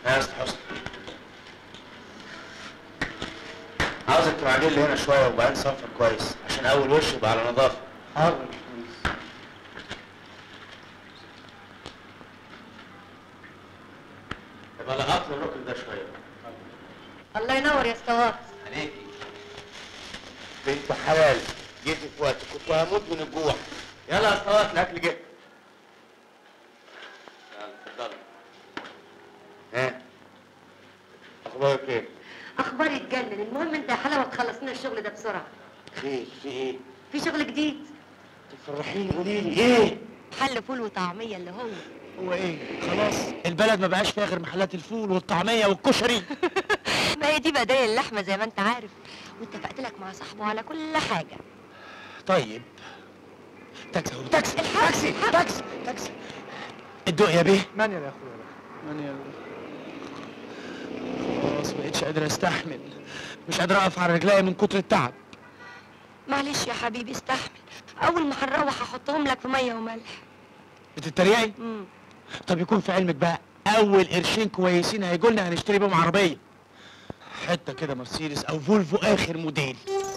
يا استاذ حسني، عاوزك تراجع لي هنا شويه وبعدين صنفر كويس عشان اول وش يبقى على نظافه. حاضر يا باشمهندس. يبقى لغط لي الركن ده شويه. الله ينور يا اسطوات. عليكي بنت حلال، جيتي في وقتك، كنت هموت من الجوع. يلا يا اسطوات الاكل جه. يلا اتفضلي. ها اخبارك ايه؟ اخباري تجنن. المهم انت يا حلاوه تخلص لنا الشغل ده بسرعه. خير في ايه؟ في شغل جديد. تفرحيني قولي لي ايه؟ حل فول وطعميه اللي هو ايه؟ خلاص البلد ما بقاش فيها غير محلات الفول والطعميه والكشري. ما هي دي بدايل اللحمه زي ما انت عارف، واتفقت لك مع صاحبه على كل حاجه. طيب تاكسي اهو، تاكسي الحق، تاكسي الحق. تاكسي تاكسي. الدق يا بيه. مانيال يا اخويا، مانيال. خلاص مبقتش قادر استحمل، مش قادر اقف على رجلي من كتر التعب. معلش يا حبيبي استحمل، اول ما هنروح هحطهم لك في ميه وملح. بتتريقي؟ امم طب يكون في علمك بقى اول قرشين كويسين هيجولنا هنشتري بيهم عربيه، حته كده مرسيدس او فولفو اخر موديل.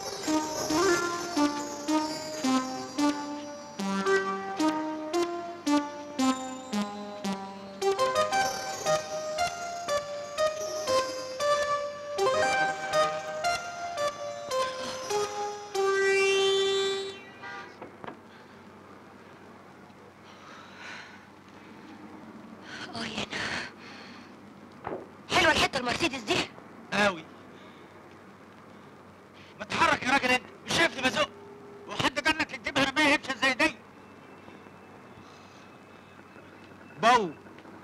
حلوه الحته المرسيدس دي. قوي. ما تتحرك يا راجل انت، مش شايفني بزق؟ وحد قال لك تجيبها رمايه هبشه زي دي؟ بو.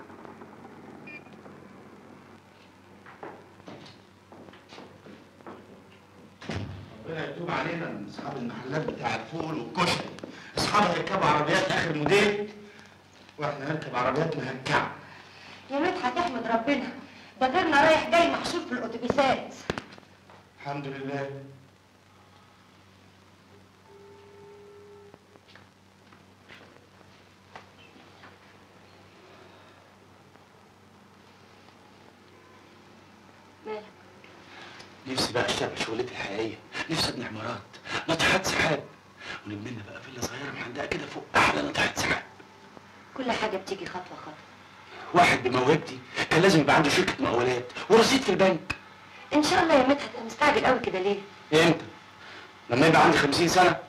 ربنا يتوب علينا من اصحاب المحلات بتاع الفول والكشري. اصحابها يركبوا عربيات اخر موديل واحنا نركب عربيات مهكعه. يا مدحت احمد ربنا، ده غيرنا رايح جاي محشور في الاتوبيسات. الحمد لله. مالك؟ نفسي بقى اشتغل شغلتي الحقيقيه، نفسي ابني عمارات، ناطحات سحاب، ونبني لنا بقى فيلا صغيره محندقه كده فوق احلى ناطحات سحاب. كل حاجه بتيجي خطوه خطوه. واحد بموهبتي كان لازم يبقى عنده شركه مقاولات ورصيد في البنك. ان شاء الله يا مدحت. مستعجل قوي كده ليه؟ امتى؟ لما يبقى عندي 50 سنه.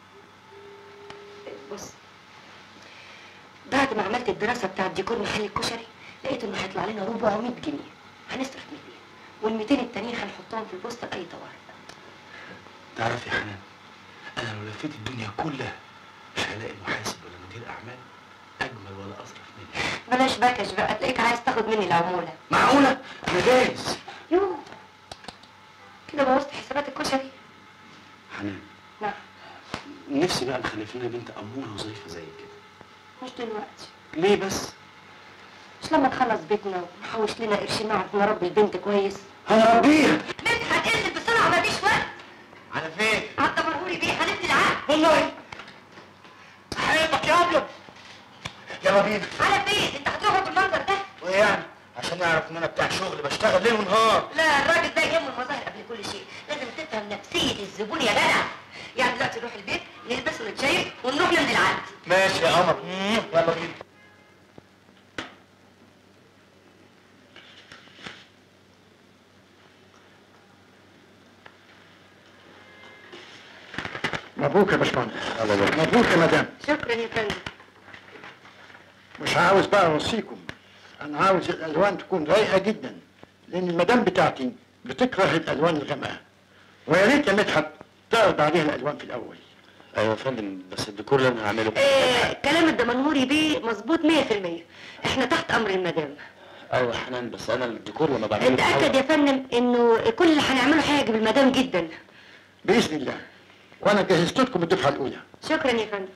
بص، بعد ما عملت الدراسه بتاعت ديكور محل الكشري لقيت انه هيطلع لنا 400 جنيه، هنصرف 200 وال200 التانيين هنحطهم في البوسطه لاي طوارئ. تعرف يا حنان، انا لو لفيت الدنيا كلها مش هلاقي محاسب ولا مدير اعمال اجمل ولا اظرف مني. بلاش باكش بقى، تلاقيك عايز تاخد مني العموله. معقوله؟ انا جاهز. يوه كده بوظت حسابات الكشري. حنان، نعم. نفسي بقى نخلف لنا بنت اموره وظريفه زي كده. مش دلوقتي، ليه بس؟ مش لما نخلص بيتنا ونحوش لنا قرشين نعرف نربي البنت كويس. هنربيها. مدحت انزل بسرعه مفيش وقت. على فين؟ عطى مرهوري بيه هنبني العقد. والله احبك يا ابيض. يلا بينا. على فين؟ انت هتروح بالمنظر ده؟ وايه يعني؟ عشان يعرف ان انا بتاع شغل بشتغل ليل ونهار. لا، الراجل ده يهمه المظاهر قبل كل شيء، لازم تفهم نفسيه الزبون يا جدع. يعني دلوقتي نروح البيت نلبس ونتشيك ونروح نمضي العقد. ماشي يا قمر. يلا بينا. مبروك يا باشمهندس. مبروك يا مدام. شكرا يا فندم. مش عاوز بقى اوصيكم، انا عاوز الالوان تكون رايقه جدا، لان المدام بتاعتي بتكره الالوان الغامقه، ويا ريت يا مدحت تعرض عليها الالوان في الاول. ايوه يا فندم، بس الديكور اللي انا هعمله كلام الدمنهوري بيه مظبوط 100%. احنا تحت امر المدام. ايوه يا حنان، بس انا الديكور لما بعمله اتاكد يا فندم انه كل اللي هنعمله هيعجب المدام جدا. باذن الله، وانا جهزت لكم الدفعه الاولى. شكرا يا فندم.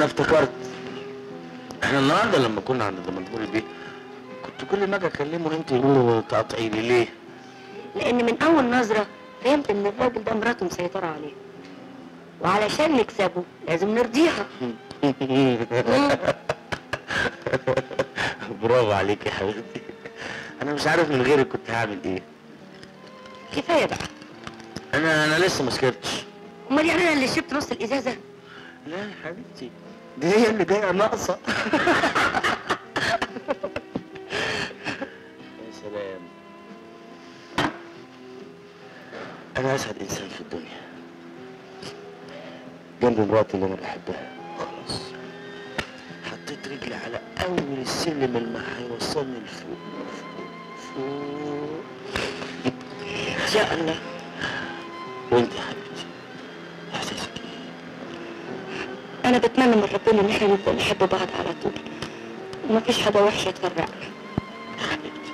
انا افتكرت. احنا النهارده لما كنا عند دمنهور البيت كنت كل ما اجي اكلمه انت يقولوا تقاطعي لي ليه؟ لان من اول نظرة فهمت ان الراجل ده مراته مسيطرة عليه، وعلشان نكسبه لازم نرضيها. برافو عليك يا حبيبتي. انا مش عارف من غيرك كنت هعمل ايه. كفاية بقى. انا لسه ما سكرتش. امال يعني انا اللي شربت نص الازازة؟ لا يا حبيبتي، دي هي اللي جايه ناقصه. يا سلام، انا اسعد انسان في الدنيا جنب مراتي اللي انا بحبها. خلاص حطيت رجلي على اول السلم اللي هيوصلني لفوق فوق. ان شاء الله. وانت يا حبيبتي احساسك ايه؟ انا بتمنى من ربنا ان احنا نفضل نحب بعض على طول، ومفيش حاجة وحشة تفرقنا. يا حبيبتي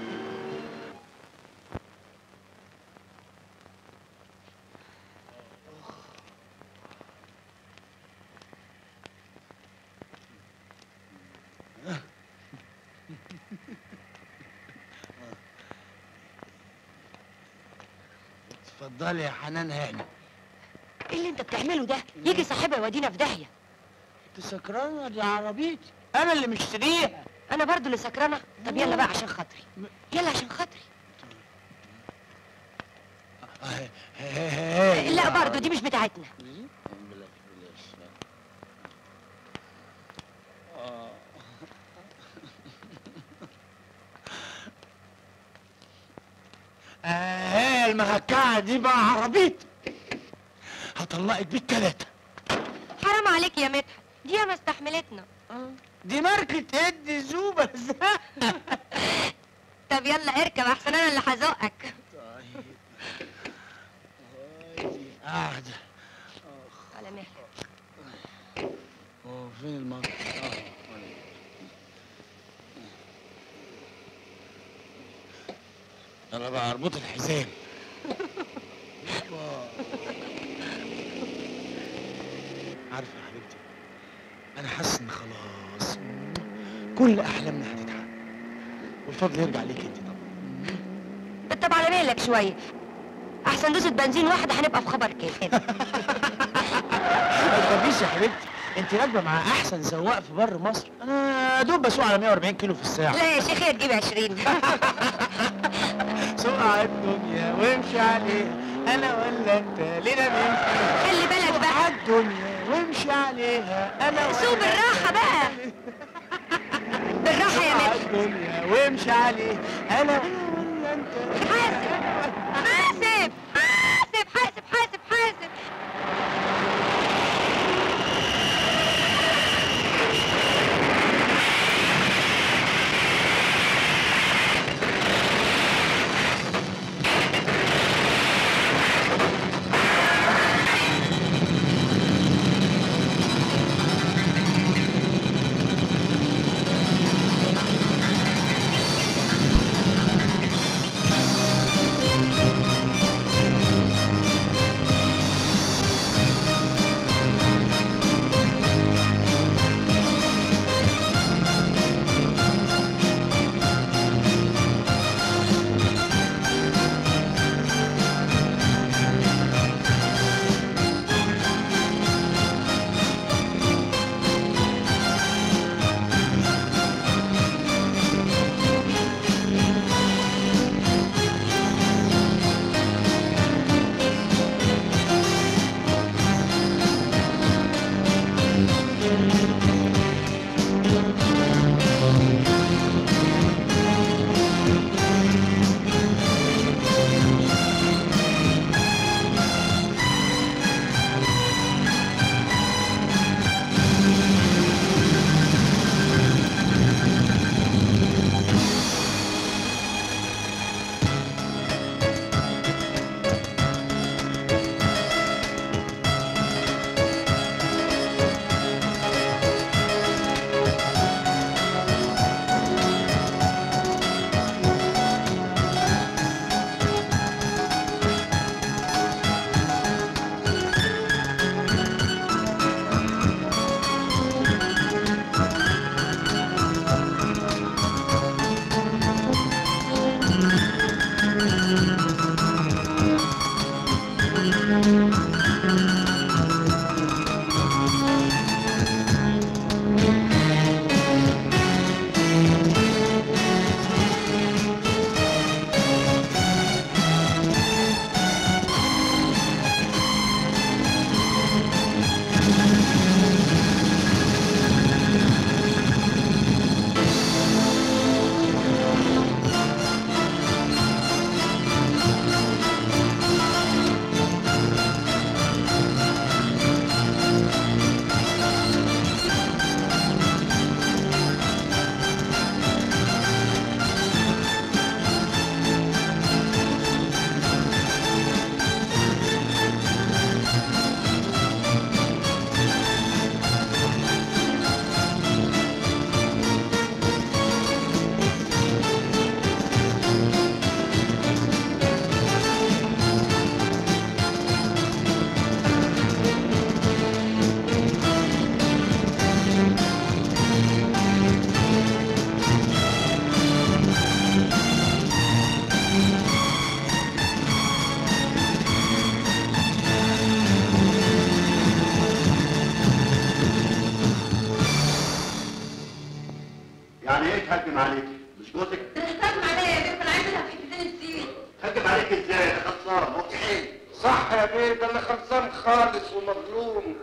اتفضلي يا حنان هاني. ايه اللي انت بتعمله ده؟ يجي صاحبها يودينا في داهية. انت سكرانه؟ دي عربيتي انا اللي مشتريها. انا برضو اللي سكرانة. طب يلا بقى عشان خاطري، يلا عشان خاطري. لا برضو دي مش بتاعتنا. المهكعة دي بقى عربيتي، هطلقك بالتلاتة. حرام عليك يا مدحت، دي ما استحملتنا. دي ماركة ادي زوبة. طب يلا اركب احسن انا اللي هزقك. طيب قاعدة على مهلك. فين المطر؟ يلا بقى اربط الحزام. عارفة يا حبيبتي، أنا حاسس إن خلاص كل أحلامنا هتتحقق والفضل يرجع ليك أنت طبعا. طب على مهلك شوية، أحسن دوسة بنزين واحدة هنبقى في خبر كده. ما تخافيش يا حبيبتي، أنت راكبة مع أحسن سواق في بر مصر. أنا دوب بسوق على 140 كيلو في الساعة. لا يا شيخ هي تجيب 20. سوق على الدنيا وامشي عليها، أنا ولا أنت لينا نمشي. خلي بالك بقى. على الدنيا وامشي عليها، أنا ولا سوق بالراحة بقى، بالراحة يا مدحت. الدنيا وامشي عليها، أنا ولا أنت. حاسب حاسب حاسب حاسب حاسب حاسب. يعني ايه تهجم عليك؟ مش جوزك؟ تهجم عليا يا بيه، انا عايزه في حتتين السيل. تهجم عليك ازاي؟ ده خلصان هو في حين. صح يا بيه، ده اللي خلصان خالص ومظلوم.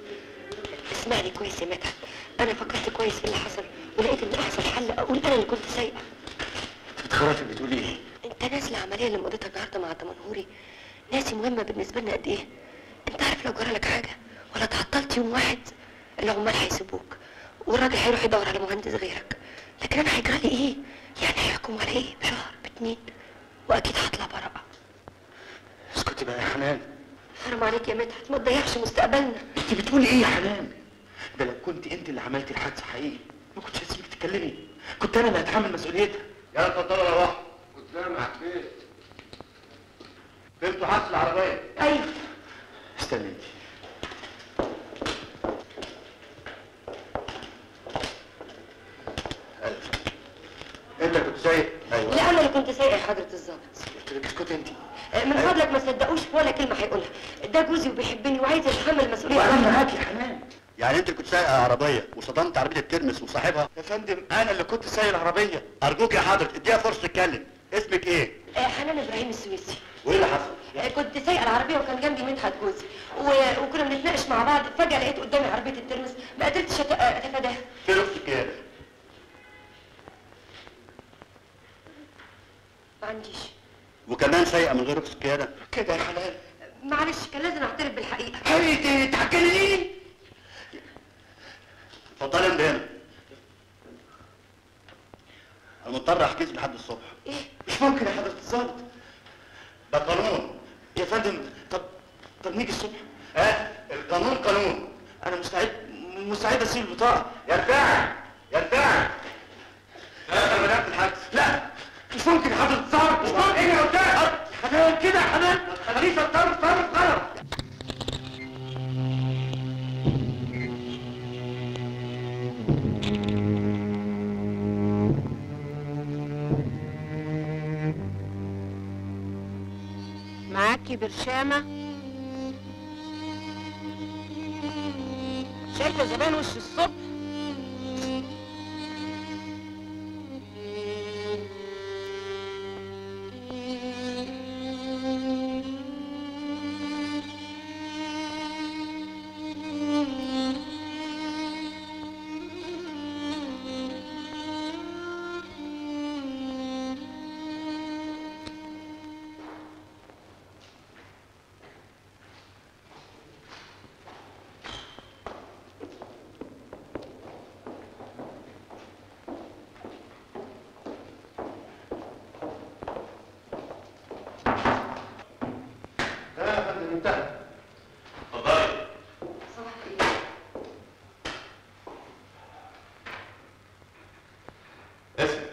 اسمعني كويس يا مدحت، انا فكرت كويس في اللي حصل ولقيت ان احسن حل اقول انا اللي كنت سايقه. بتخرفي بتقولي ايه؟ انت ناسي العمليه اللي مضيتها النهارده مع الدمنهوري؟ ناسي مهمه بالنسبه لنا قد ايه؟ انت عارف لو جرى لك حاجه ولا تعطلت يوم واحد العمال هيسيبوك والراجل هيروح يدور على مهندس غيرك، لكن انا هيجرى لي ايه؟ يعني هيحكموا على ايه؟ بشهر باتنين واكيد هطلع براءه. اسكتي بقى يا حنان. حرام عليك يا مدحت، ما تضيعش مستقبلنا. انت بتقولي ايه يا حنان؟ ده لو كنت انت اللي عملتي الحادثه حقيقي ما كنتش هسيبك تتكلمي، كنت انا اللي هتحمل مسؤوليتها. يلا اتفضلوا روحوا. قدامك فين؟ فهمتوا حادث العربية؟ ايوه. استني انت. انت كنت سايق؟ ايوه. لا انا اللي كنت سايقه يا حضره الظابط. قلت لك اسكتي انت. من فضلك ما تصدقوش ولا كلمه هيقولها، ده جوزي وبيحبني وعايز يتحمل المسؤوليه. وانا معاك يا حنان. يعني انت اللي كنت سايق عربية وصدمت عربية الترمس وصاحبها؟ يا فندم انا اللي كنت سايق العربيه. ارجوك يا حضرة اديها فرصة تتكلم. اسمك ايه؟ حنان ابراهيم السويسي. وايه اللي حصل؟ كنت سايقه العربيه وكان جنبي مدحت جوزي وكنا بنتناقش مع بعض، فجاه لقيت قدامي عربيه الترمس ما قدرتش اتفاداها. فين اختك ايه؟ ما عنديش. وكمان سايقة من غير رخص قيادة؟ كده يا حنان. معلش كان لازم اعترف بالحقيقه. هي تحكيني. اتفضلي انت هنا. انا مضطر احجز لحد الصبح. ايه؟ مش ممكن يا حضره الظابط. ده قانون. يا فندم طب نيجي الصبح. ها؟ القانون قانون. انا مستعد اسيب البطاقه. يرتاح يرتاح. انا بدأت الحجز. لا مش ممكن يا حضره الظابط، مش ممكن. ايه يا استاذ؟ حنان كده يا حنان. خليفه تصرف غلط. معاكي برشامة؟ شايفة زمان وش الصبح؟ انتهى. اتفضلي. صباح الخير. اسمك؟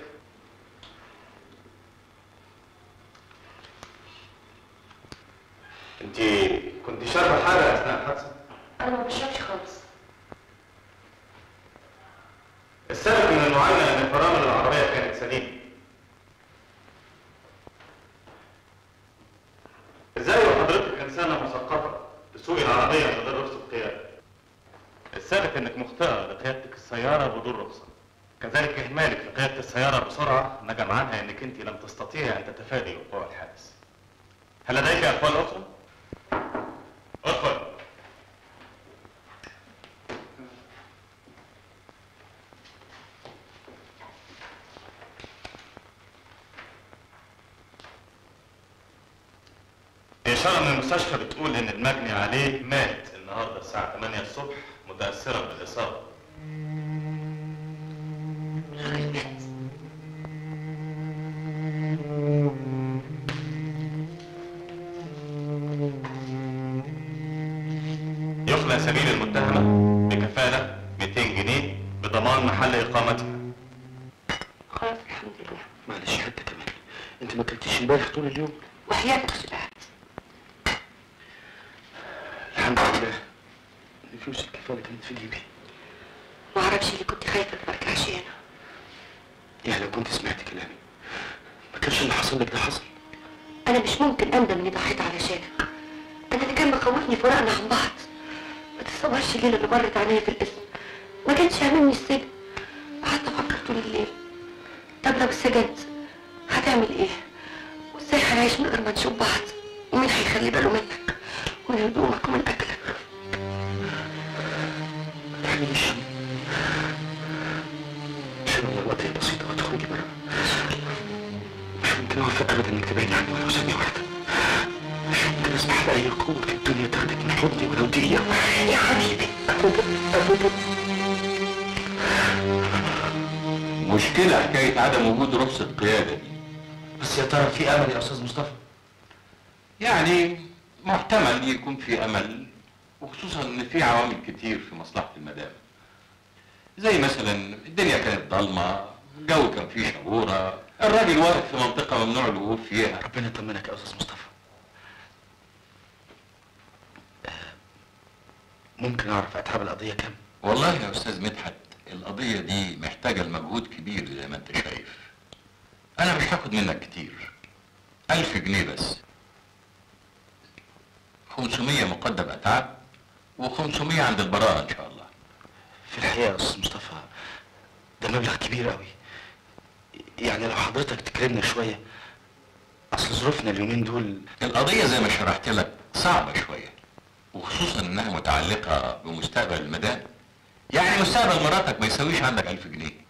انت كنت شاربه حاجه اثناء الحادثه؟ انا ما بشربش خالص. السبب من المعاينه ان فرامل العربيه كانت سليمه. ازاي وحضرتك انسانه العربية من غير رخصة قيادة. الثابت انك مخطئة لقيادتك السيارة بدون رخصة. كذلك اهمالك لقيادة السيارة بسرعة نجم عنها انك انت لم تستطيعي ان تتفادي وقوع الحادث. هل لديك اقوال اخرى؟ ادخل. إشارة من المستشفى بتقول إن المجني عليه مات النهارده الساعة 8 الصبح متأثرا بالإصابة. يخلى سبيل المتهمة بكفالة 200 جنيه بضمان محل إقامتها. خلاص الحمد لله. معلش حتى كمان، انت ما اكلتيش امبارح طول اليوم؟ وحياتك شبعت. الحمد لله ان فلوس الكفاله كانت في جيبي. ما اعرفش اللي كنت خايفه ما ارجعش هنا. يعني لو كنت سمعت كلامي ما كانش اللي حصل لك ده حصل. انا مش ممكن اندم اني ضحيت علشانك. انا اللي كان مخوفني فراقنا عن بعض. ما تتصورش الليله اللي مرت عليا في القسم ما كانش هاممني السجن. قعدت افكر طول الليل، طب لو اتسجنت هتعمل ايه؟ وازاي هنعيش من غير ما نشوف بعض؟ ومين هيخلي باله منك ومن هدومك ومن اكلك؟ معلش ان شاء الله القضيه بسيطه وهتخرجي بره. مش ممكن اوافق ابدا انك تبعدي عني ولو ثانيه واحده. مش ممكن اسمح لاي قوه في الدنيا تاخدك من حضني ولو دقيقه. يا حبيبي مشكلة حكاية عدم وجود رخصة قيادة دي. بس يا ترى في امل يا استاذ مصطفى؟ يعني محتمل يكون في أمل، وخصوصا إن في عوامل كتير في مصلحة المدام. زي مثلا الدنيا كانت ضلمة، الجو كان فيه شبورة، الراجل واقف في منطقة ممنوع الوقوف فيها. ربنا يطمنك يا استاذ مصطفى. ممكن اعرف اتعب القضيه كام؟ والله يا أستاذ مدحت القضية دي محتاجة لمجهود كبير زي ما أنت شايف. أنا مش هاخد منك كتير، 1000 جنيه بس. 500 مقدم أتعاب و500 عند البراءة إن شاء الله. في الحقيقه يا استاذ مصطفى ده مبلغ كبير قوي. يعني لو حضرتك تكرمنا شويه، اصل ظروفنا اليومين دول. القضية زي ما شرحت لك صعبة شوية، وخصوصا إنها متعلقة بمستقبل المدام. يعني مستقبل مراتك ما يساويش عندك 1000 جنيه.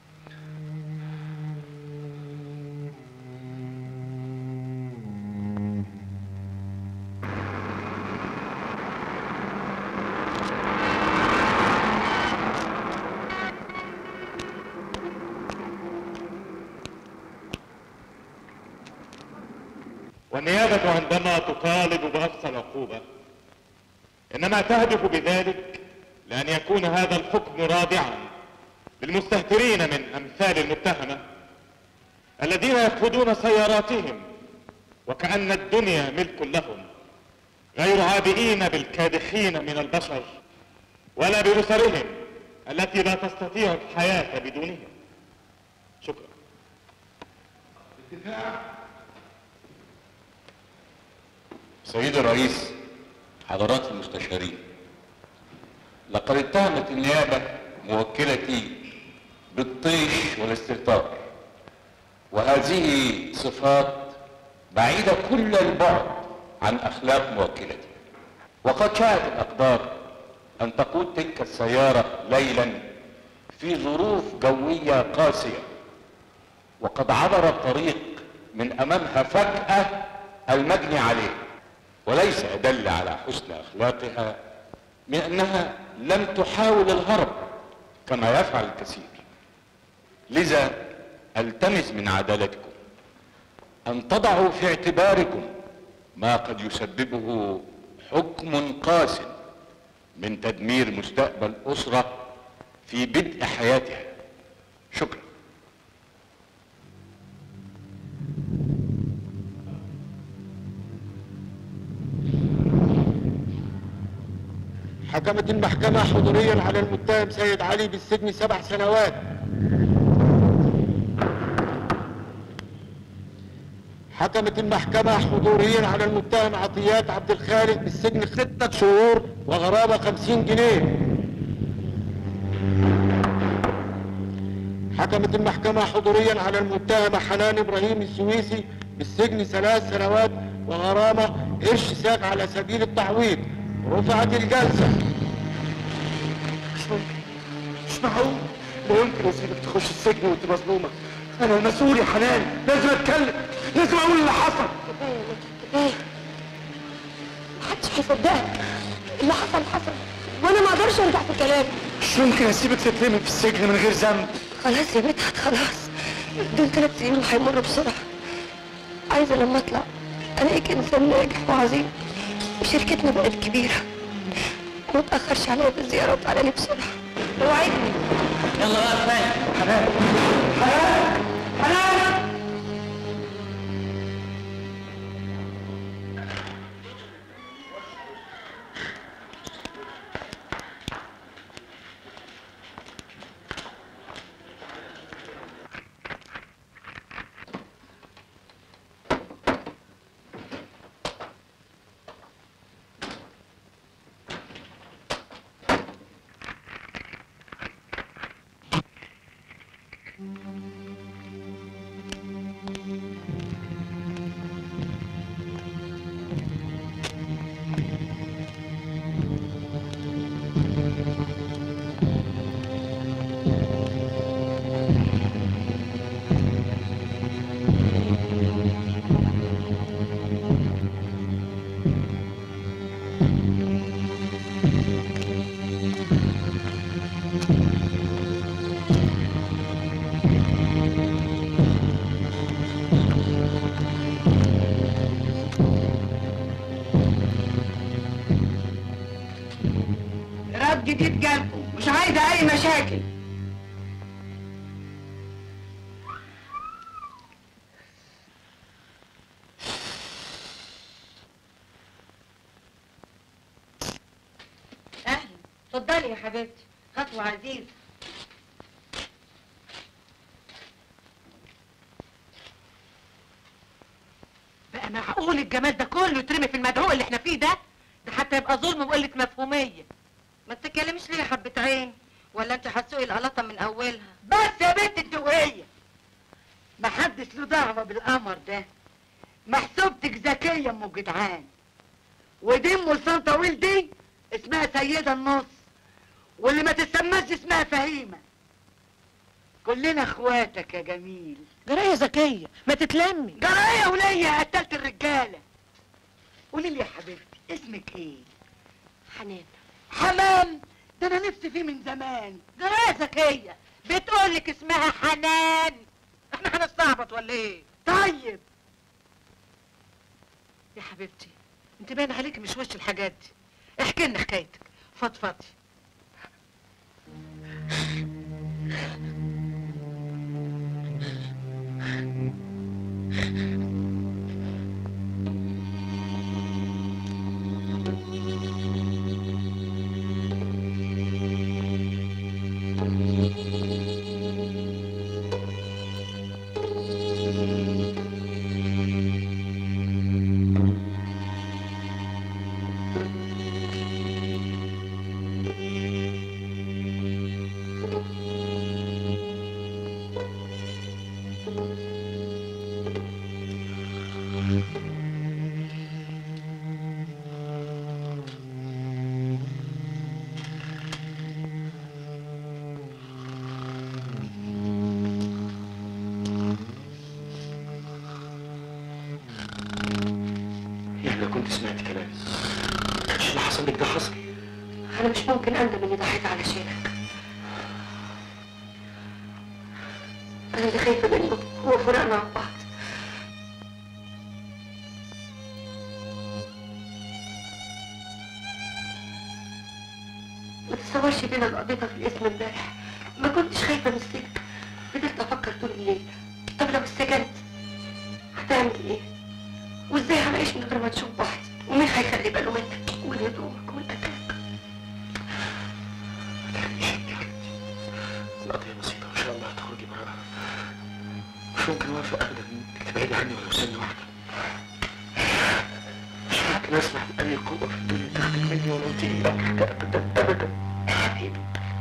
والنيابة عندما تطالب بأقصى العقوبة إنما تهدف بذلك لأن يكون هذا الحكم رادعا للمستهترين من أمثال المتهمة الذين يقودون سياراتهم وكأن الدنيا ملك لهم، غير عابئين بالكادحين من البشر ولا بأسرهم التي لا تستطيع الحياة بدونهم. شكرا. سيدي الرئيس، حضرات المستشارين، لقد اتهمت النيابة موكلتي بالطيش والاستهتار، وهذه صفات بعيدة كل البعد عن أخلاق موكلتي. وقد شاءت الأقدار أن تقود تلك السيارة ليلا في ظروف جوية قاسية، وقد عبر الطريق من أمامها فجأة المجني عليه، وليس يدل على حسن أخلاقها من أنها لم تحاول الهرب كما يفعل الكثير. لذا ألتمس من عدالتكم أن تضعوا في اعتباركم ما قد يسببه حكم قاس من تدمير مستقبل أسرة في بدء حياتها. شكرا. حكمت المحكمة حضوريا على المتهم سيد علي بالسجن 7 سنوات. حكمت المحكمة حضوريا على المتهم عطيات عبد الخالق بالسجن 6 شهور وغرامة 50 جنيه. حكمت المحكمة حضوريا على المتهمة حنان إبراهيم السويسي بالسجن 3 سنوات وغرامة قرش ساق على سبيل التعويض. رفعت الجلسة. مش معقول، لا يمكن اسيبك تخش السجن وانت مظلومه. انا المسؤول يا حنان، لازم اتكلم، لازم اقول اللي حصل. كفايه يا لطفي كفايه، محدش هيصدقك. اللي حصل وانا ما اقدرش ارجع في كلامي. مش ممكن اسيبك تترمي في السجن من غير ذنب. خلاص يا مدحت خلاص، دول 3 سنين وهيمروا بسرعه. عايزه لما اطلع الاقيك انسان ناجح وعظيم وشركتنا بقت كبيره. ما تاخرش عليا بالزياره وتعالى لي بسرعه. اوعدني. يلا بقى كفايه. حنان حنان حنان. جديد جالكم، مش عايزه اي مشاكل. اهلا، اتفضلي يا حبيبتي، خطوه عزيزه. بقى معقول الجمال ده كله يترمي في المدعوق اللي احنا فيه ده؟ ده حتى يبقى ظلم وقله مفهوميه. ما تتكلميش ليه يا حبة عين؟ ولا انت هتسوقي القلاطه من اولها؟ بس يا بنت انت وهي، محدش له دعوه بالقمر ده. محسوبتك ذكيه ام جدعان، ودي ام لسان طويل دي اسمها سيده النص، واللي ما تسماش اسمها فهيمه. كلنا اخواتك يا جميل. جرايه ذكيه، ما تتلمي. جرايه وليا قتلت الرجاله. قولي لي يا حبيبتي اسمك ايه؟ حنان. حمام؟ ده انا نفسي فيه من زمان. جرايه ذكيه بتقولك اسمها حنان، احنا هنستعبط ولا ايه؟ طيب يا حبيبتي انت باين عليكي مش وش الحاجات دي، احكي لنا حكايتك، فضفضي. كنت سمعت كلامي، مش اللي حصل لك ده حصل. انا مش ممكن اندم اني ضحيت علشانك. انا اللي خايفه منه هو فراقنا عن بعض. ما تتصورش بينا اللي قضيتها في الاسم امبارح. ما كنتش خايفه من السجن، فضلت افكر طول الليل، طب لو اتسجنت هتعمل ايه؟ وازاي هنعيش من غير ما نشوف بعض؟ ومين هيخلي باله منك ومن هدومك ومن اكلك؟ ما تحرميش يا حبيبتي، القضية بسيطة وان شاء الله هتخرجي براءة. مش ممكن اوافق ابدا انك تبعدي عني ولو ثانية واحدة. لا اسمح بأي قوة في الدنيا تاخدك مني ولو دقيقة واحدة أبدا أبدا حبيبي.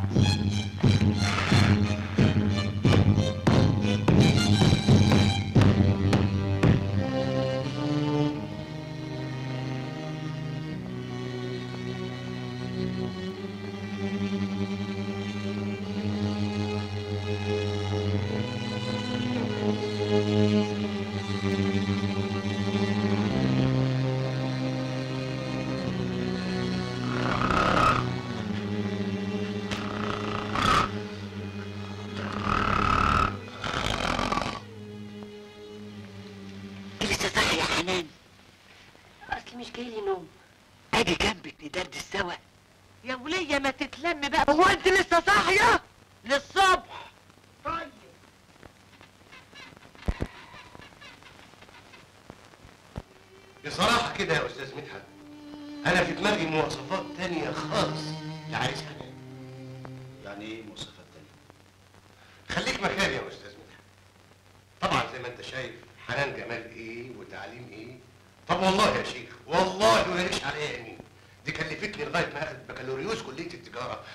اجي جنبك ندردش سوا. يا ولية ما تتلم بقى، هو انت لسه صاحية للصبح؟ طيب بصراحة كده يا أستاذ مدحت، أنا في دماغي مواصفات تانية خالص لعريس حنان. يعني إيه مواصفات تانية؟ خليك مكاني يا أستاذ مدحت. طبعا زي ما أنت شايف حنان جمال إيه وتعليم إيه. طب والله يا شيخ، والله ماليش عليها يمين. دي كلفتني لغاية ما أخدت بكالوريوس كلية التجارة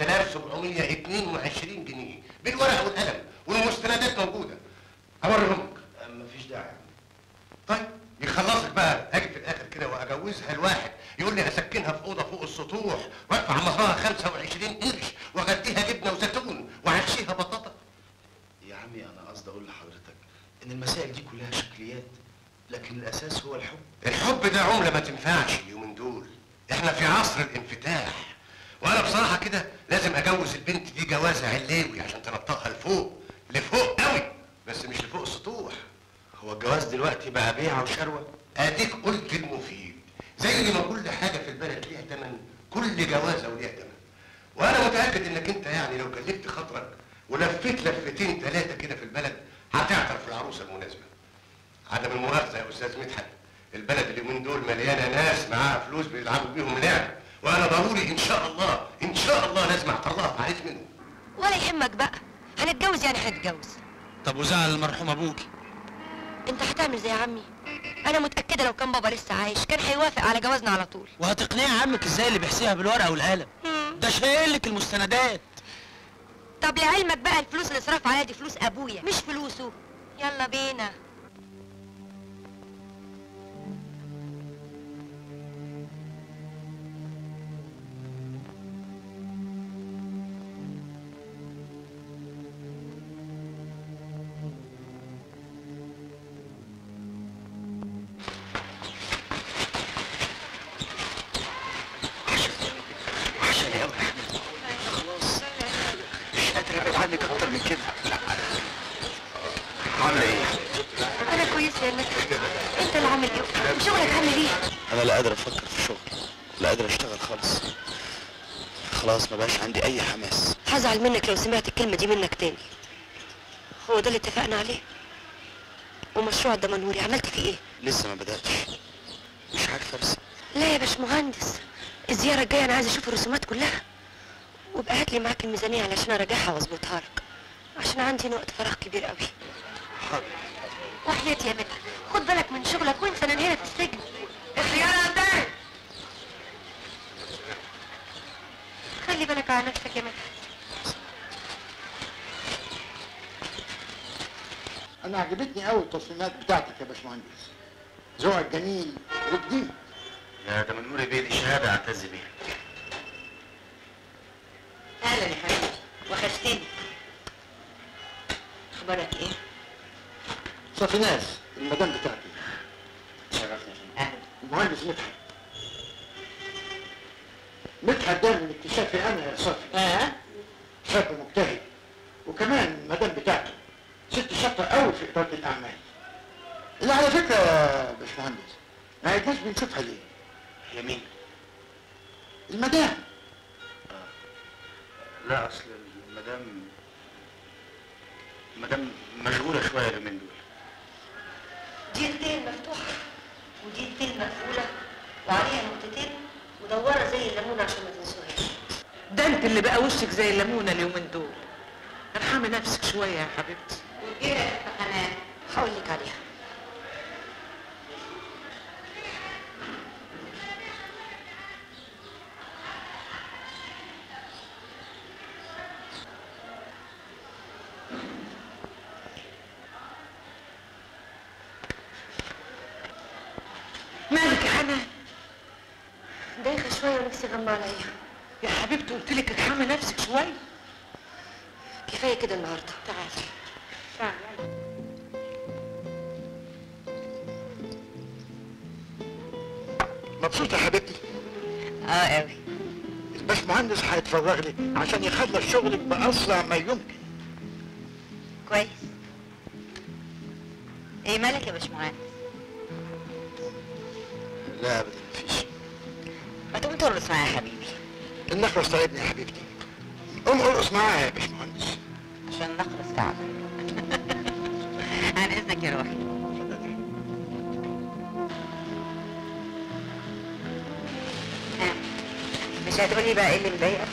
3722 جنيه بالورقة والقلم والمستندات موجودة. أوريهم لك. مفيش داعي. طيب يخلصك بقى، اجي في الاخر كده واجوزها لواحد يقول لي هسكنها في اوضه فوق السطوح وادفع مهرها 25 قرش واغديها جبنه وزيتون وعشيها بطاطا. يا عمي انا قصدي اقول لحضرتك ان المسائل دي كلها شكليات، لكن الاساس هو الحب. الحب ده عمله ما تنفعش اليومين دول، احنا في عصر الانفتاح. وانا بصراحه كده لازم اجوز البنت دي جوازه علوي عشان تنطقها لفوق قوي، بس مش لفوق السطوح. هو الجواز دلوقتي بقى بيعه وشروه؟ اديك قلت المفيد. زي ما كل حاجه في البلد ليها ثمن، كل جوازه وليها ثمن. وانا متاكد انك انت يعني لو كلفت خاطرك ولفيت لفتين ثلاثه كده في البلد هتعترف العروسه المناسبه. عدم المؤاخذه يا استاذ مدحت، البلد اليومين دول مليانه ناس معاها فلوس بيلعبوا بيهم لعب، وانا ضروري ان شاء الله لازم اعترضها عريس منهم. ولا يهمك بقى، هنتجوز يعني هنتجوز. طب وزعل المرحوم ابوكي؟ انت هتعمل زي عمي. انا متاكده لو كان بابا لسه عايش كان هيوافق على جوازنا على طول. وهتقنعي عمك ازاي اللي بيحسيها بالورقه والقلم؟ ده شايل لك المستندات. طب لعلمك بقى الفلوس اللي صرف عليها دي فلوس ابويا مش فلوسه. يلا بينا. أنا لا قادر أفكر في شغل، لا قادر أشتغل خالص. خلاص ما بقاش عندي أي حماس. هزعل منك لو سمعت الكلمة دي منك تاني. هو ده اللي اتفقنا عليه؟ ومشروع الدمنهوري عملت فيه إيه؟ لسه ما بدأتش، مش عارف أرسم. لا يا باشمهندس، الزيارة الجاية أنا عايزة أشوف الرسومات كلها، وابقى هات لي معاك الميزانية علشان أراجعها وأظبطها لك، عشان عندي وقت فراغ كبير قوي. حاضر. وحياتي يا مدحت خد بالك من شغلك وانسى انا هنا في السجن. الخيانة قدامي. خلي بالك على نفسك يا مدحت. انا عجبتني قوي التصميمات بتاعتك يا باشمهندس، ذوقك جميل وجديد. يا دمنهوري بيه، دي شهادة أعتز بيها. اهلا يا حبيبي، وحشتني. اخبارك ايه؟ صافيناز المدام بتاعتي. شرفني. اهلا. المهندس مدحت ده من اكتشافي انا يا صافي. شاب مجتهد، وكمان المدام بتاعته ست شاطره قوي في اداره الاعمال. اللي على فكره يا باشمهندس ما عدناش بنشوفها ليه؟ هي مين؟ المدام. لا أصل المدام مشغولة شوية اليومين دول. ديرتين مفتوحة وديرتين مقفولة وعليها نقطتين مدورة زي الليمونة عشان ما تنسوهاش. ده انت اللي بقى وشك زي الليمونة اليومين دول. ارحمي نفسك شوية يا حبيبتي. وايه يا حنان؟ هقول لك عليها. نفسي غمى عليا. يا حبيبتي قلت لك ارحمي نفسك شويه. كفايه كده النهارده. تعالي تعالي. مبسوطة يا حبيبتي؟ قوي. الباشمهندس هيتفرغ لي عشان يخلص شغلك بأسرع ما يمكن. كويس. ايه مالك يا باشمهندس؟ لا ابدا مفيش. ما تقوم ترقص معايا يا حبيبي النخرس تعبني يا حبيبتي. قوم ارقص معايا يا باشمهندس. عشان نخلص تعب. عن اذنك يا روحي. مش هتقولي بقى ايه اللي مضايقك؟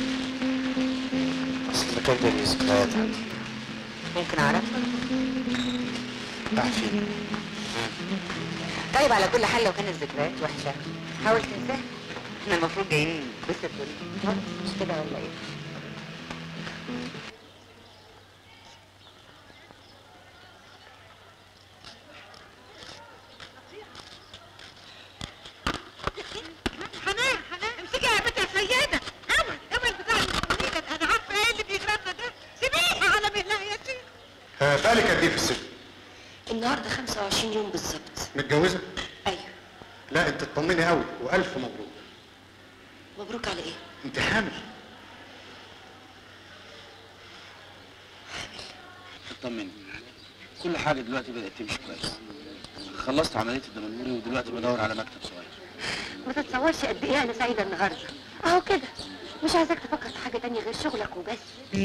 اصل المكان ده ليه ذكريات عندي. ممكن اعرفها؟ عارفين. طيب على كل حال لو كانت ذكريات وحشه حاول تنساها. احنا المفروض جايين نتبسط مش كده ولا ايه؟ حنان امسكيها يا بنت يا سيده. اوعي بتاع المسؤولين. انا عارفه ايه اللي بيجرالنا ده. سيبيها على مهلها يا شيخ. بالك قد ايه في السجن؟ النهارده 25 يوم بالظبط. متجوزه؟ ايوه. لا انت تطمني قوي والف مبروك. مبروك على ايه؟ انت حامل. اطمني، كل حاجه دلوقتي بدات تمشي كويس. خلصت عمليه الدمنهوري ودلوقتي بدور على مكتب صغير. ما تتصورش قد ايه انا سعيده النهارده. اهو كده. مش عايزاك تفكر في حاجه تانية غير شغلك وبس.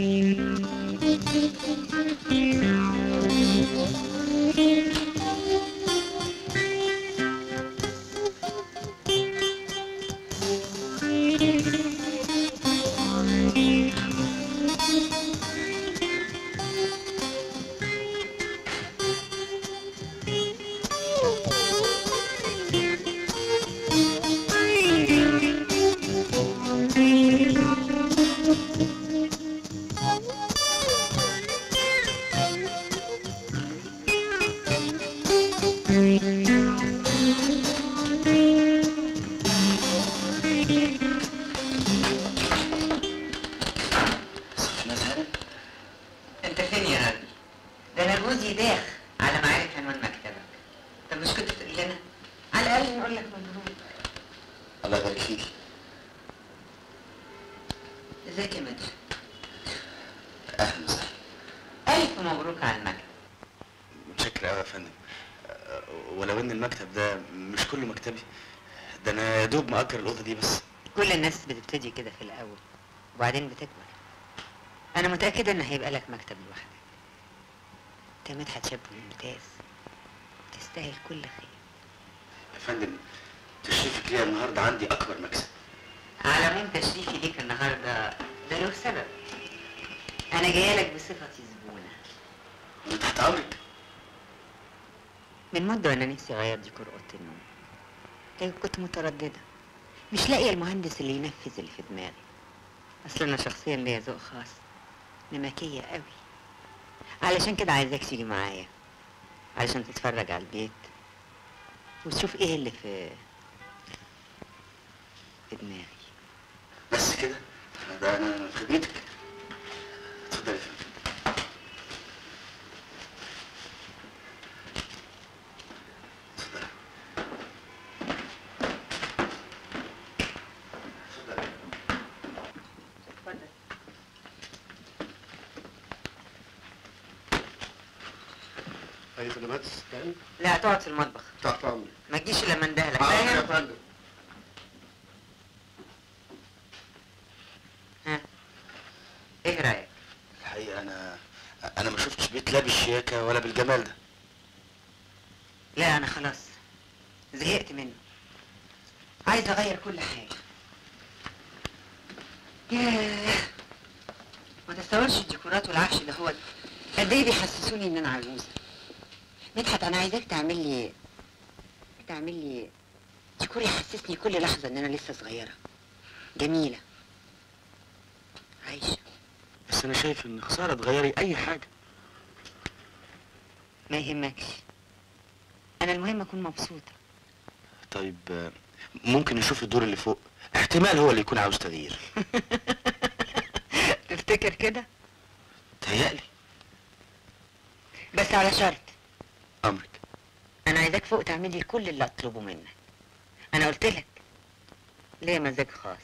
انت فين يا راجل؟ ده انا جوزي داخ على ما عرف عنوان مكتبك. طب مش كنت تقول لنا؟ على الاقل نقول لك مبروك. الله يبارك فيكي. ازيك يا مدحت؟ اهلا وسهلا. الف مبروك على المكتب. متشكر قوي يا فندم. ولو ان المكتب ده مش كله مكتبي، ده انا يا دوب مأجر الاوضه دي بس. كل الناس بتبتدي كده في الاول وبعدين بتكبر. انا متاكده ان هيبقى لك مكتب لوحدك. انت مدحت شاب ممتاز، تستاهل كل خير. يا فندم تشريفك ليا النهارده عندي اكبر مكسب. على العموم تشريفي ليك النهارده ده له سبب. انا جايه لك بصفتي زبونه. من تحت امرك. من مده وانا نفسي اغير ديكور اوضه النوم، لكن كنت متردده مش لاقيه المهندس اللي ينفذ اللي في دماغي. اصل انا شخصيا ليا ذوق خاص، نمكيه قوي. علشان كده عايزاك تيجي معايا علشان تتفرج على البيت وتشوف ايه اللي في دماغي. بس كده؟ ده انا في خدمتك. اتفضل يا فندم. اتفضل. اتفضل. اتفضل. اي طلبات استنى. لا تقعد في المطبخ، تحت امرك. ما تجيش الا لما اندهلك، يا فاهم؟ فندم. ها ايه رايك؟ الحقيقه انا ما شفتش بيت لا بالشياكه ولا بالجمال ده. لا انا خلاص زهقت منه، عايز اغير كل حاجه. ياه ما تستوعبش الديكورات والعفش ده هو قد ايه بيحسسوني ان انا عجوزه. مدحت انا عايزاك تعمل لي ديكور يحسسني كل لحظه ان انا لسه صغيره جميله عايشه. بس انا شايف ان خساره تغيري اي حاجه. ما يهمكش، انا المهم اكون مبسوطه. طيب ممكن نشوف الدور اللي فوق، احتمال هو اللي يكون عاوز تغيير. تفتكر كده؟ تهيألي. بس على شرط. امرك. انا عايزاك فوق تعملي كل اللي اطلبه منك. انا قلت لك ليه مزاج خاص.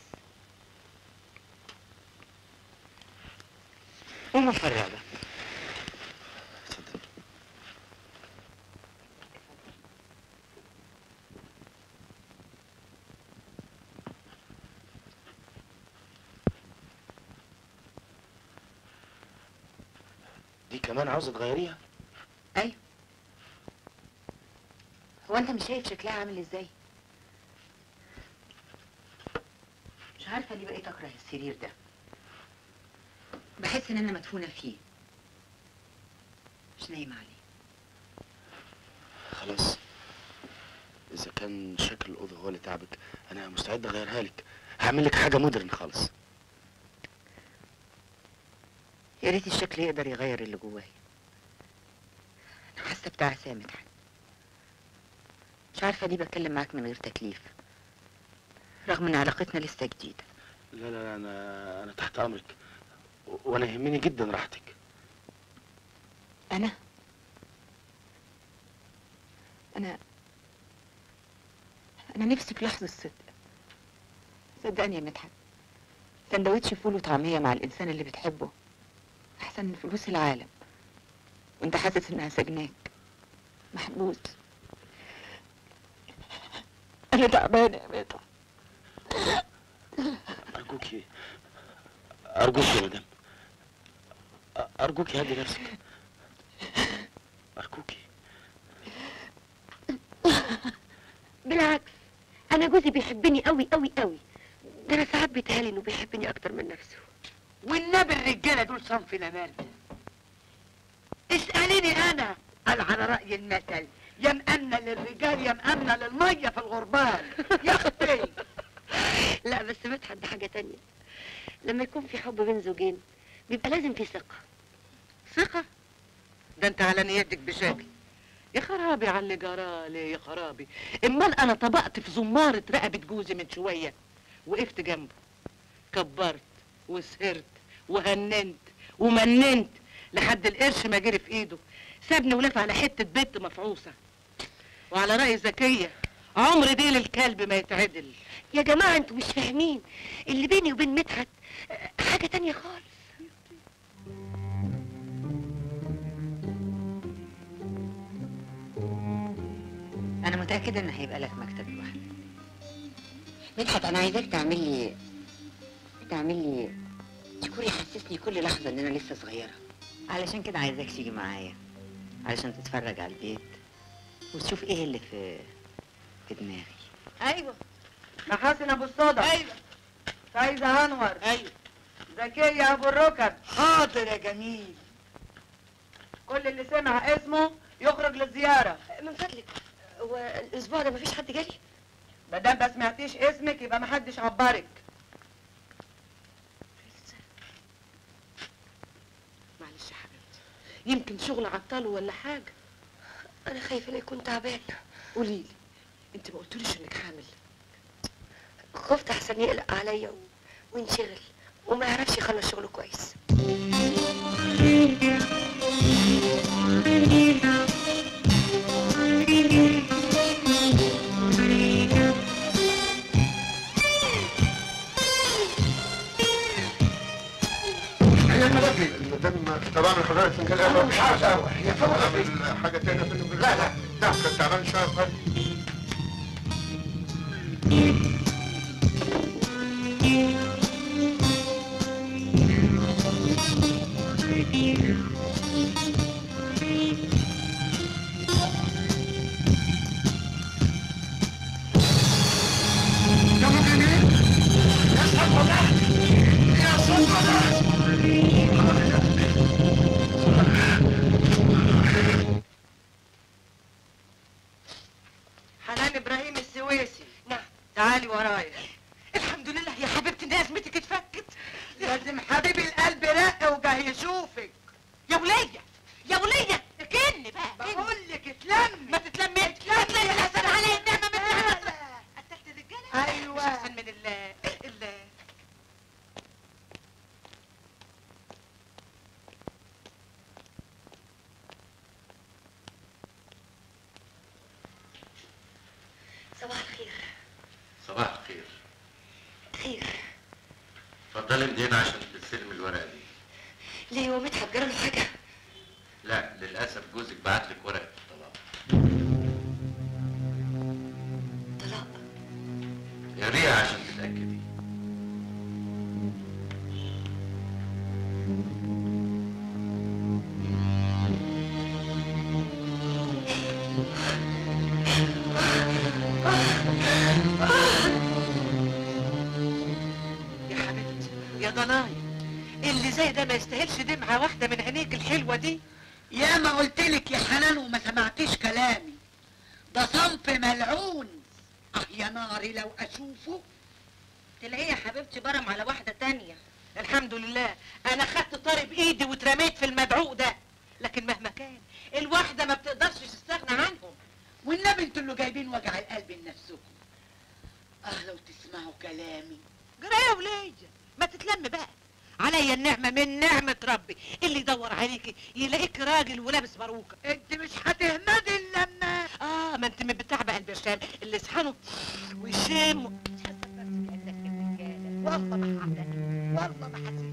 ومفرغه. اتفضل. دي كمان عاوزة تغيريها؟ ايوه. هو انت مش شايف شكلها عامل ازاي؟ مش عارفه ليه بقيت اكره السرير ده. بحس ان انا مدفونه فيه، مش نايمه عليه. خلاص، اذا كان شكل الاوضه هو اللي تعبك انا مستعد اغيرها لك. هعمل لك حاجه مودرن خالص. يا ريت الشكل يقدر يغير اللي جوايا. انا حاسه بتعسى مدحت. مش عارفه ليه بتكلم معاك من غير تكليف، رغم ان علاقتنا لسه جديده. لا لا لا، انا تحت امرك، وانا يهمني جدا راحتك. انا نفسي في لحظه صدق. صدقني يا مدحت، سندوتش فول وطعميه مع الانسان اللي بتحبه احسن من فلوس العالم، وانت حاسس انها سجناك محبوس. انا تعبانه يا مدحت. ارجوكي ارجوكي يا مدام، ارجوكي هدي نفسك، ارجوكي. بالعكس، انا جوزي بيحبني قوي قوي قوي. ده انا ساعات بيتهيألي انه بيحبني اكتر من نفسه. والنبي الرجاله دول صنف نمال. اسأليني انا، قال على رأي المثل يا مأمنة للرجال يا مأمنة للمية في الغربال. يا اختي لا بس مدحت ده حاجة تانية. لما يكون في حب بين زوجين بيبقى لازم في ثقة. ثقة؟ ده انت على نيتك بشكل. يا خرابي على اللي جرالي، يا خرابي. امال انا طبقت في زمارة رقبة جوزي من شوية، وقفت جنبه، كبرت وسهرت وهننت ومننت لحد القرش ما جري في ايده، سابني ولف على حتة بنت مفعوصة. وعلى رأي زكية، عمر ديل الكلب ما يتعدل. يا جماعة انتوا مش فاهمين، اللي بيني وبين مدحت حاجة تانية خالص. انا متاكده ان هيبقى لك مكتب لوحدك. مدحت، انا عايزاك تعمل لي ديكور يحسسني كل لحظه ان انا لسه صغيره. علشان كده عايزاك تيجي معايا، علشان تتفرج على البيت وتشوف ايه اللي في دماغي. ايوه، محاسن ابو الصدى. ايوه، فايزة انور. ايوه، زكية ابو الركب. حاضر يا جميل. كل اللي سمع اسمه يخرج للزيارة. من فضلك، هو الاسبوع ده مفيش حد جالي؟ مادام ما سمعتيش اسمك يبقى محدش عبرك. معلش يا حبيبتي، يمكن شغل عطله ولا حاجة. انا خايفة لا يكون تعبان. قوليلي، انت ما قلتليش انك حامل؟ خفت احسن يقلق عليا وينشغل وما يعرفش يخلص شغله كويس. هي المدام طبعا حضرتك فنجان قهوه. مش عاوز قهوه، هي فوق حاجه تانية في الفنجان. لا لا، ده كان تعبان شويه. حنان ابراهيم السويسي. نعم. تعالي ورايا. الحمد لله يا حبيبتي ان ازمتك اتفكت. لازم حبيب القلب رق وجاي يشوفك. يا خير. اتفضلي من هنا عشان تستلم الورقه دي. ليه هو مدحت جراله حاجه؟ لا للاسف جوزك بعت لك ورقه الطلاق. طلاق؟ قريها عشان تتاكدي. يا حبيبتي يا ضنايا، اللي زي ده ما يستاهلش دمعه واحده من عينيك الحلوه دي. يا ما قلتلك يا حنان وما سمعتيش كلامي، ده صنف ملعون. يا ناري لو اشوفه. تلاقيه يا حبيبتي برم على واحده تانية. الحمد لله انا خدت طاري بايدي واترميت في المدعوق ده، لكن مهما كان الواحده ما بتقدرش تستغنى عنهم. والنبي انتوا اللي جايبين وجع القلب لنفسكم. لو تسمعوا كلامي. جرى يا وليه ما تتلم بقى. عليا النعمه من نعمه ربي اللي يدور عليكي يلاقيك راجل ولابس باروكه. انت مش هتهمدي الا لما ما انت من بتاع بقى البرشام اللي يصحنوا ويشموا. والله ما حسيت، والله ما حسيت.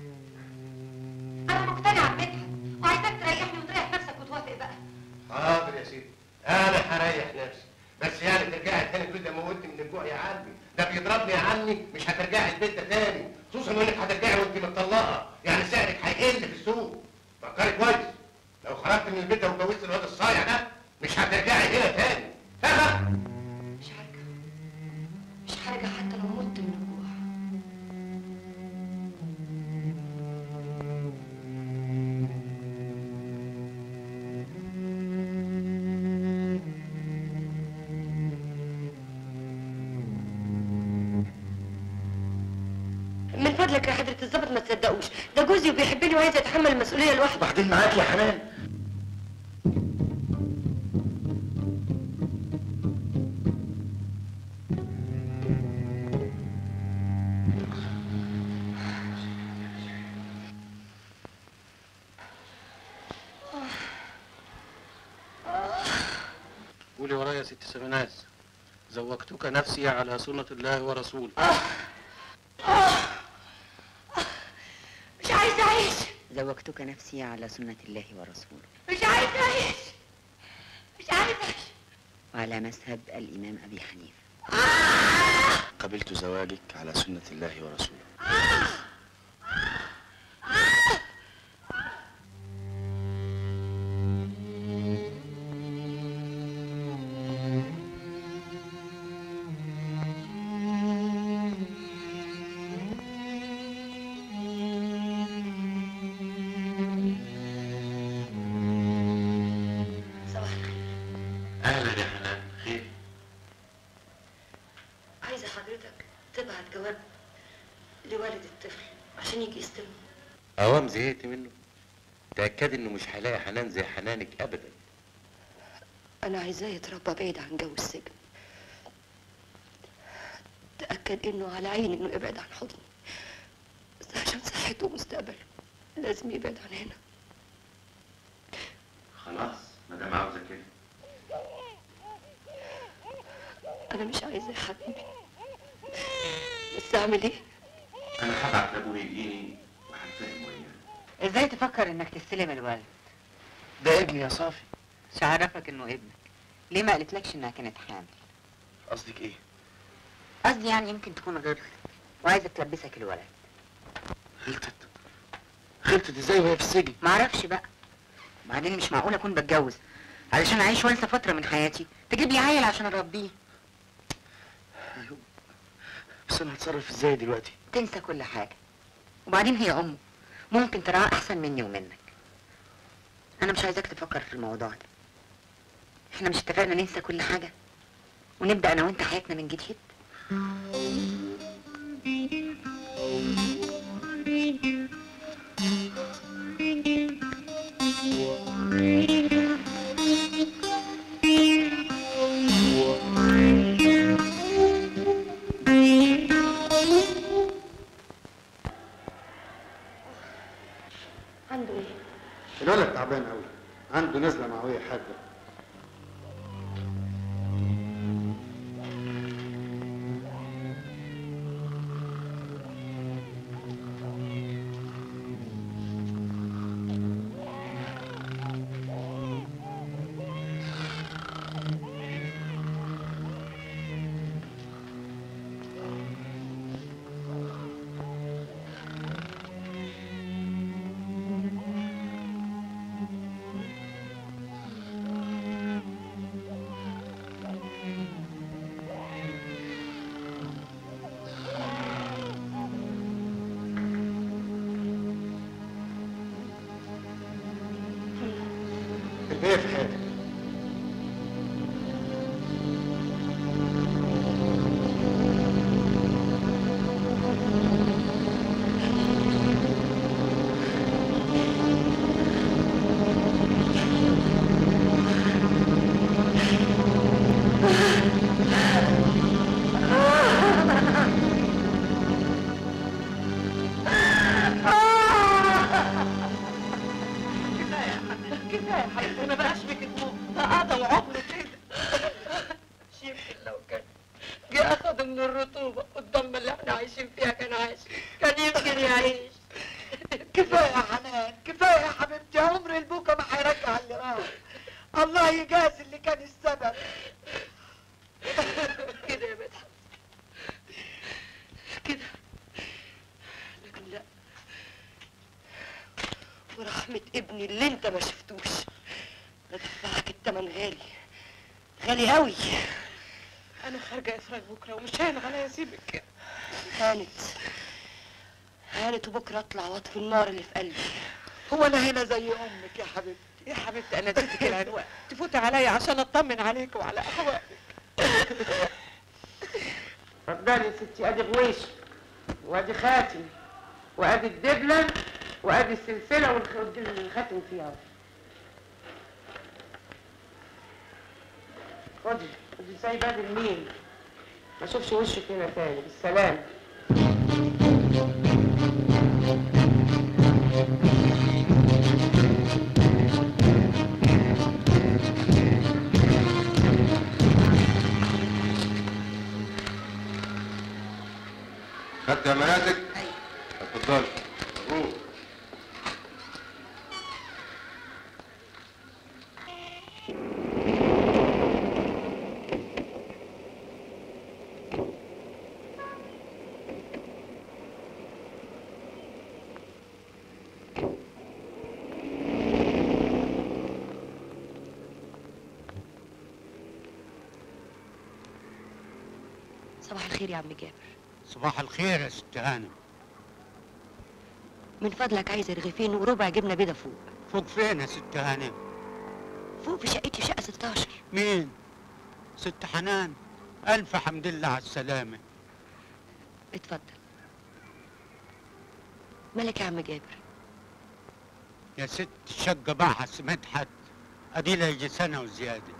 انا مقتنعه بمدحت وعايزاك تريحني وتريح نفسك وتوافق بقى. حاضر يا سيدي، انا هريح نفسي، بس يعني ترجعي تاني البيت ده موتني من الجوع يا عمي، ده بيضربني يا عمي، مش هترجعي البيت ده تاني، خصوصا انك هترجعي وانت متطلقه، يعني سعرك هيقل في السوق. فكري كويس، لو خرجت من البيت ده واتجوزت الواد الصايع ده مش هترجعي هنا تاني، فاهمه؟ مش هرجع، مش هرجع حتى لو مت من الجوع. من فضلك يا حضرة الظابط ما تصدقوش، ده جوزي وبيحبني وعايز يتحمل المسؤولية لوحده. بعدين معاك يا حنان. قولي ورايا يا ست سمناس. زوجتك نفسي على سنة الله ورسوله. مش عايزة أعيش، زوجتك نفسي على سنة الله ورسوله. مش عايزة أعيش، مش عايزة أعيش. وعلى مذهب الإمام أبي حنيفة. قبلت زواجك على سنة الله ورسوله. صباح الخير. أهلا يا حنان، خير؟ عايزة حضرتك تبعت جواب لوالد الطفل عشان يجي يستلمه. أوام زهقت منه؟ تأكد إنه مش هيلاقي حنان زي حنانك أبدا. أنا عايزاه يتربى بعيد عن جو السجن. تأكد إنه على عيني إنه يبعد عن حضني، بس عشان صحته ومستقبله لازم يبعد عن هنا. خلاص ما دام عاوزة كده. أنا مش عايزة يا حبيبي، بس أعمل إيه؟ أنا هبعت لأبوه يجيني وهنتفاهم وياه. ازاي تفكر انك تستلم الولد؟ ده ابني يا صافي. مش عرفك انه ابنك؟ ليه ما قالتلكش انها كانت حامل؟ قصدك إيه؟ قصدي يعني يمكن تكون غلطت وعايزه تلبسك الولد. غلطت إزاي وهي في السجن؟ معرفش بقى. بعدين مش معقول اكون بتجوز علشان اعيش وانسى فتره من حياتي تجيب لي عيل عشان اربيه. أيوه بس أنا هتصرف إزاي دلوقتي؟ تنسى كل حاجه، وبعدين هي امه ممكن تراها احسن مني ومنك. انا مش عايزاك تفكر في الموضوع ده. احنا مش اتفقنا ننسى كل حاجه ونبدا انا وانت حياتنا من جديد؟ عنده إيه؟ الولد تعبان قوي، عنده نزله معويه حاده. ايه في حياتك؟ كفايه يا حبيبتي، ما بقاش بك دموع، ده قضى وعمره كده. يمكن لو كان جه اخد من الرطوبه والضلمه اللي احنا عايشين فيها كان يمكن يعيش. كفايه يا حنان، كفايه يا حبيبتي، عمر البكا ما هيرجع اللي راح. الله يجازي اللي كان السبب. كده يا مدحت كده، لكن لا، ورحمة ابني اللي انت ما شفتوش بدفعك التمن غالي غالي قوي. انا خارجه افرج بكره ومش هين عليا اسيبك كده. هانت وبكره اطلع واطفي النار اللي في قلبي. هو انا هنا زي امك يا حبيبتي؟ يا حبيبتي انا اديتك العنوان تفوتي عليا عشان اطمن عليك وعلى احوالك. اتفضلي يا ستي، ادي غويشة وادي خاتم وادي الدبلة وادي السلسلة والخاتم فيها. خدي سايبة ادي الميل، ما اشوفش وشك هنا تاني. بالسلامة. خدت اماناتك؟ ايوه. اتفضلي. مبروك. صباح الخير يا عم جابر. صباح الخير يا ست هانم. من فضلك عايز رغيفين وربع جبنه بيضه فوق. فوق فين يا ست هانم؟ فوق في شقتي، في شقه 16. مين؟ ست حنان. الف حمد لله على السلامه. اتفضل. مالك يا عم جابر؟ يا ست الشقه باعها مدحت، ادي لها يجي سنه وزياده.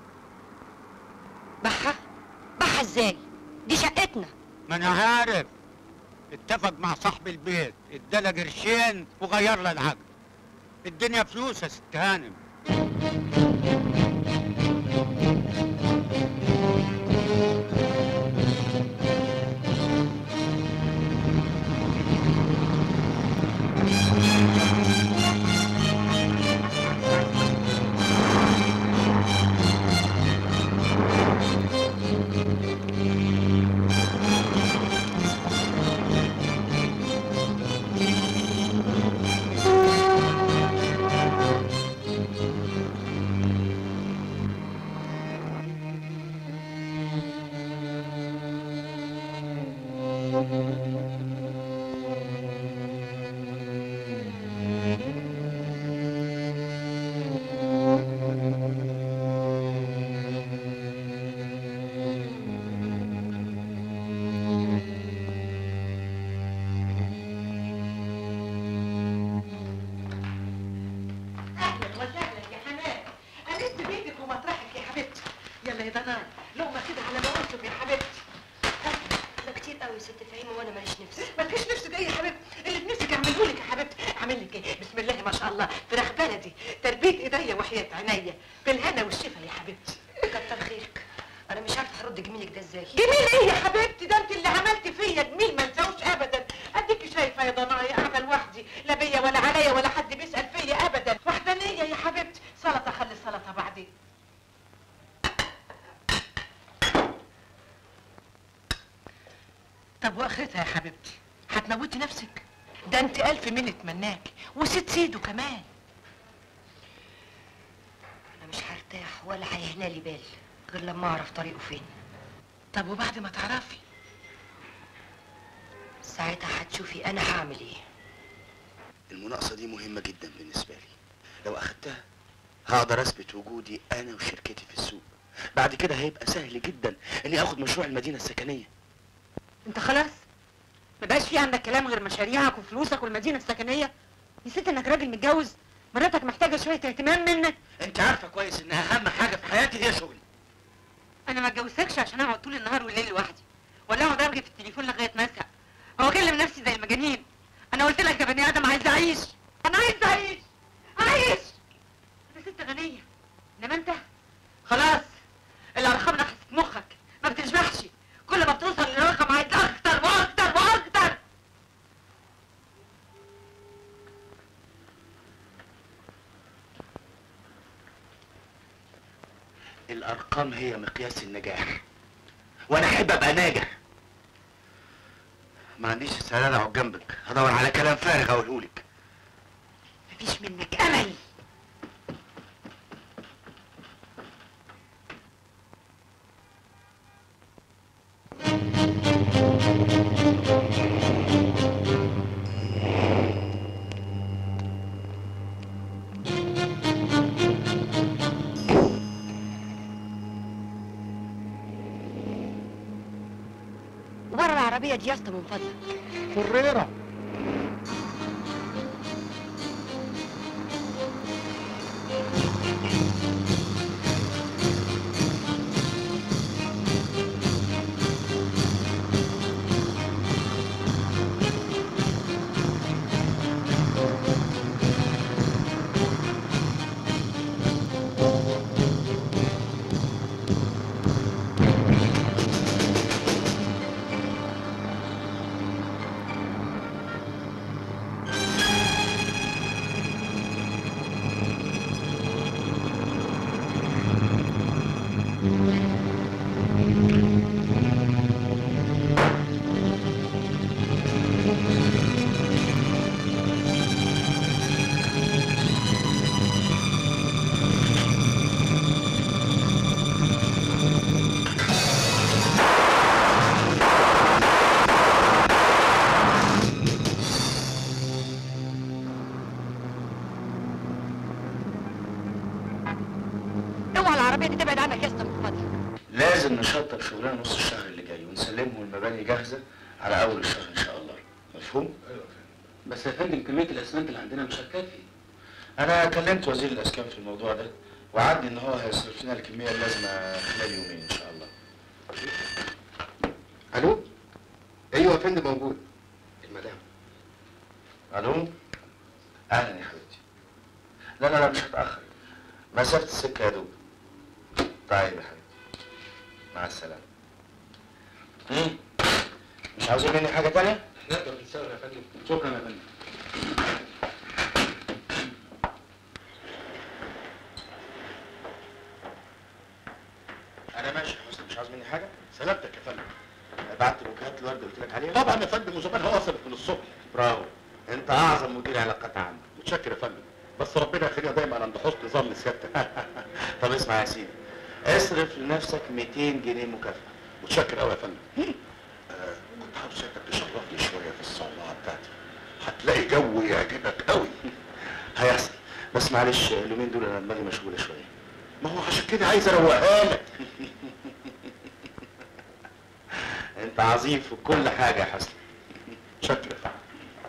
باعها ازاي؟ دي شقتنا. ما انا عارف. اتفق مع صاحب البيت، اداله قرشين وغير له العقد. الدنيا فلوس يا ست هانم. طب واخرتها يا حبيبتي؟ هتموتي نفسك؟ ده انت الف من اتمناكي وست سيده كمان. انا مش هرتاح ولا هيهنالي بال غير لما اعرف طريقه فين. طب وبعد ما تعرفي؟ ساعتها هتشوفي انا هعمل ايه. المناقصة دي مهمة جدا بالنسبة لي. لو أخدتها هقدر اثبت وجودي انا وشركتي في السوق. بعد كده هيبقى سهل جدا اني اخد مشروع المدينه السكنيه. انت خلاص ما بقاش في عندك كلام غير مشاريعك وفلوسك والمدينه السكنيه؟ نسيت انك راجل متجوز؟ مراتك محتاجه شويه اهتمام منك. انت عارفه كويس ان اهم حاجه في حياتي هي شغلي. انا ما اتجوزتكش عشان اقعد طول النهار والليل لوحدي، ولا اقعد ارغي في التليفون لغايه ما ازهق او اكلم نفسي زي المجانين. انا قلت لك يا بني ادم عايز اعيش، انا عايز اعيش. انا ست غنيه، انما انت خلاص الارقام نحست مخك، ما بتشبعش، كل ما بتوصل للرقم عايز اكتر واكتر واكتر. الارقام هي مقياس النجاح، وانا احب ابقى ناجح. ما عنديش استعداد اقعد جنبك هدور على كلام فارغ اقولهولك. مفيش منك امل. ورا العربية دي يا اسطى من فضلك. فريرة. اوعى العربية دي تبعد عنك يا اسطى من فضلك. لازم نشطب شغلنا نص الشهر اللي جاي ونسلمه المباني جاهزه على اول الشهر ان شاء الله. مفهوم؟ بس يا فندم كميه الاسمنت اللي عندنا مش هتكفي. انا كلمت وزير الاسكان في الموضوع ده وعدني ان هو هيصرف لنا الكميه اللازمه خلال يومين ان شاء الله. الو؟ ايوه يا فندم موجود. المدام. الو؟ اهلا يا حبيبتي. لا مش هتاخر، مسافه السكه يا دوب. طيب يا حبيبتي مع السلامه. مش عاوزين مني حاجه تانية؟ نقدر نساوي يا فندم. شكرا يا فندم. انا ماشي يا حسني، مش عاوز مني حاجه؟ سلامتك يا فندم. بعت بوكيهات الورد اللي قلت لك عليها؟ طبعا يا فندم، وزمانها وصلت من الصبح. برافو، انت اعظم مدير علاقات عامه. متشكر يا فندم، بس ربنا يخليها دايما عند حسن ظن سيادتك. طب اسمع يا سيدي، اصرف لنفسك 200 جنيه مكافأة. متشكر قوي يا فندم. كنت عاوز سيادتك تشرفني شويه في الصومعه بتاعتي، هتلاقي جو يعجبك قوي. هيحصل، بس معلش اليومين دول انا دماغي مشغوله شويه. ما هو عشان كده عايز اروقها لك. انت عظيم في كل حاجه يا حسن. متشكر يا فندم.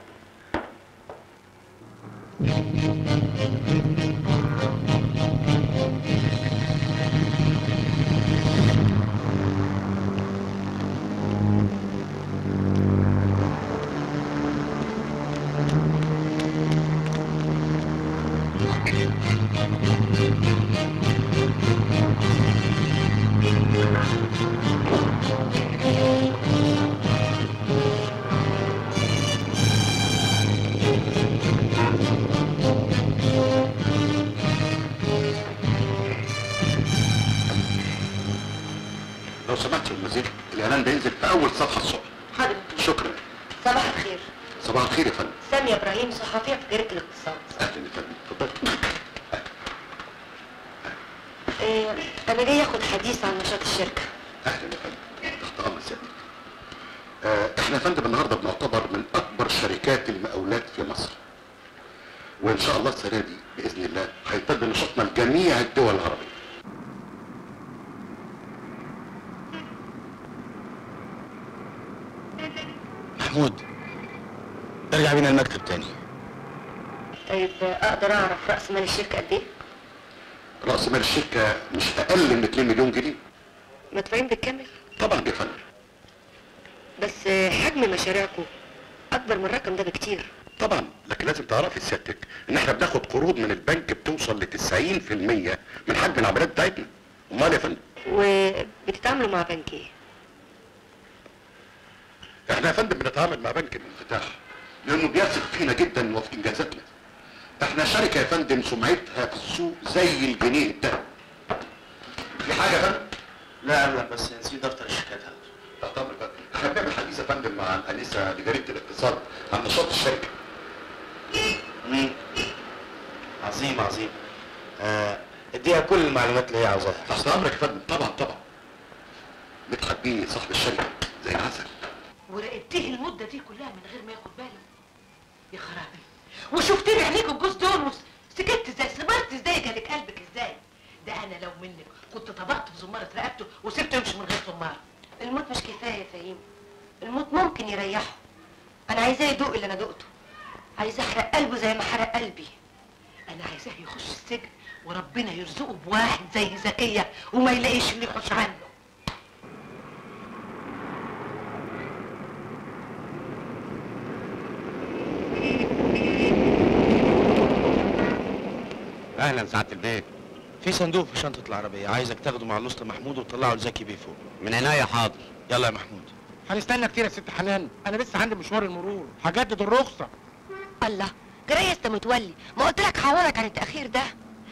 لو سمحت يا المزيد، الاعلان ده ينزل في اول صفحه الصبح. حاضر. شكرا. صباح الخير. صباح الخير يا فندم. سامية ابراهيم، صحفية في جريدة الاقتصاد. اهلا يا فندم، اتفضل. انا جاي اخد حديث عن نشاط الشركة. اهلا يا فندم، تحت امر سيادتك. احنا يا فندم النهارده بنعتبر من اكبر شركات المقاولات في مصر، وان شاء الله السنه دي باذن الله هيتم نشاطنا لجميع الدول العربيه. محمود، ارجع بينا المكتب تاني. طيب اقدر اعرف راس مال الشركه قد ايه؟ راس مال الشركه مش اقل من 2 مليون جنيه. مدفوعين بالكامل؟ طبعا يا فندم. بس حجم مشاريعكم اكبر من الرقم ده بكتير. طبعا، لكن لازم تعرفي سيادتك ان احنا بناخد قروض من البنك بتوصل ل 90% من حجم العمليات بتاعتنا. امال يا فندم؟ وبتتعاملوا مع بنك ايه؟ احنا يا فندم بنتعامل مع بنك الانفتاح لانه بيثق فينا جدا وفي انجازاتنا. احنا شركه يا فندم سمعتها في السوق زي الجنيه الذهب. في حاجه يا فندم؟ لا بس نسيت دفتر الشيكات هذا. تحت امرك يا فندم. احنا بنعمل حديث يا فندم مع الانسه لجريده الاقتصاد عن نشاط الشركه. عظيم عظيم. اديها كل المعلومات اللي هي عاوزاها. تحت امرك يا فندم. طبعا طبعا. مدحت بيه صاحب الشركه زي العسل. وراقبتيه المده دي كلها من غير ما ياخد باله. يا خرابي، وشفت لي عينيك الجوز دول سكت ازاي، صبرت ازاي، جالك قلبك ازاي؟ ده انا لو منك كنت طبقت في زماره رقبته وسبته يمشي من غير زماره. الموت مش كفايه يا فهيم، الموت ممكن يريحه. انا عايزاه يدوق اللي انا دقته، عايزاه احرق قلبه زي ما حرق قلبي. انا عايزاه يخش السجن وربنا يرزقه بواحد زي زكيه وما يلاقيش اللي يخش عنه. اهلا سعاده البيت. في صندوق في شنطه العربيه، عايزك تاخده مع الاسطى محمود وتطلعه لزكي بيه فوق. من عناية حاضر. يلا يا محمود. هنستنى كتير يا ست حنان، انا لسه عندي مشوار المرور، هجدد الرخصه. الله، جرايه انت متولي، ما قلت لك هعوضك عن التاخير ده.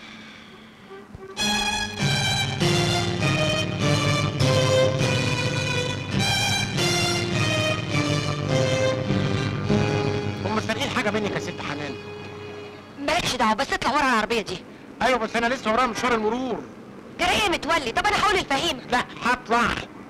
هم سارقين حاجه منك يا ست حنان؟ مالكش دعوه، بس اطلع ورا العربيه دي. ايوه بس انا لسه ورايا مشوار المرور. جرايه متولي، طب انا هقول لفهيمه. لا هطلع.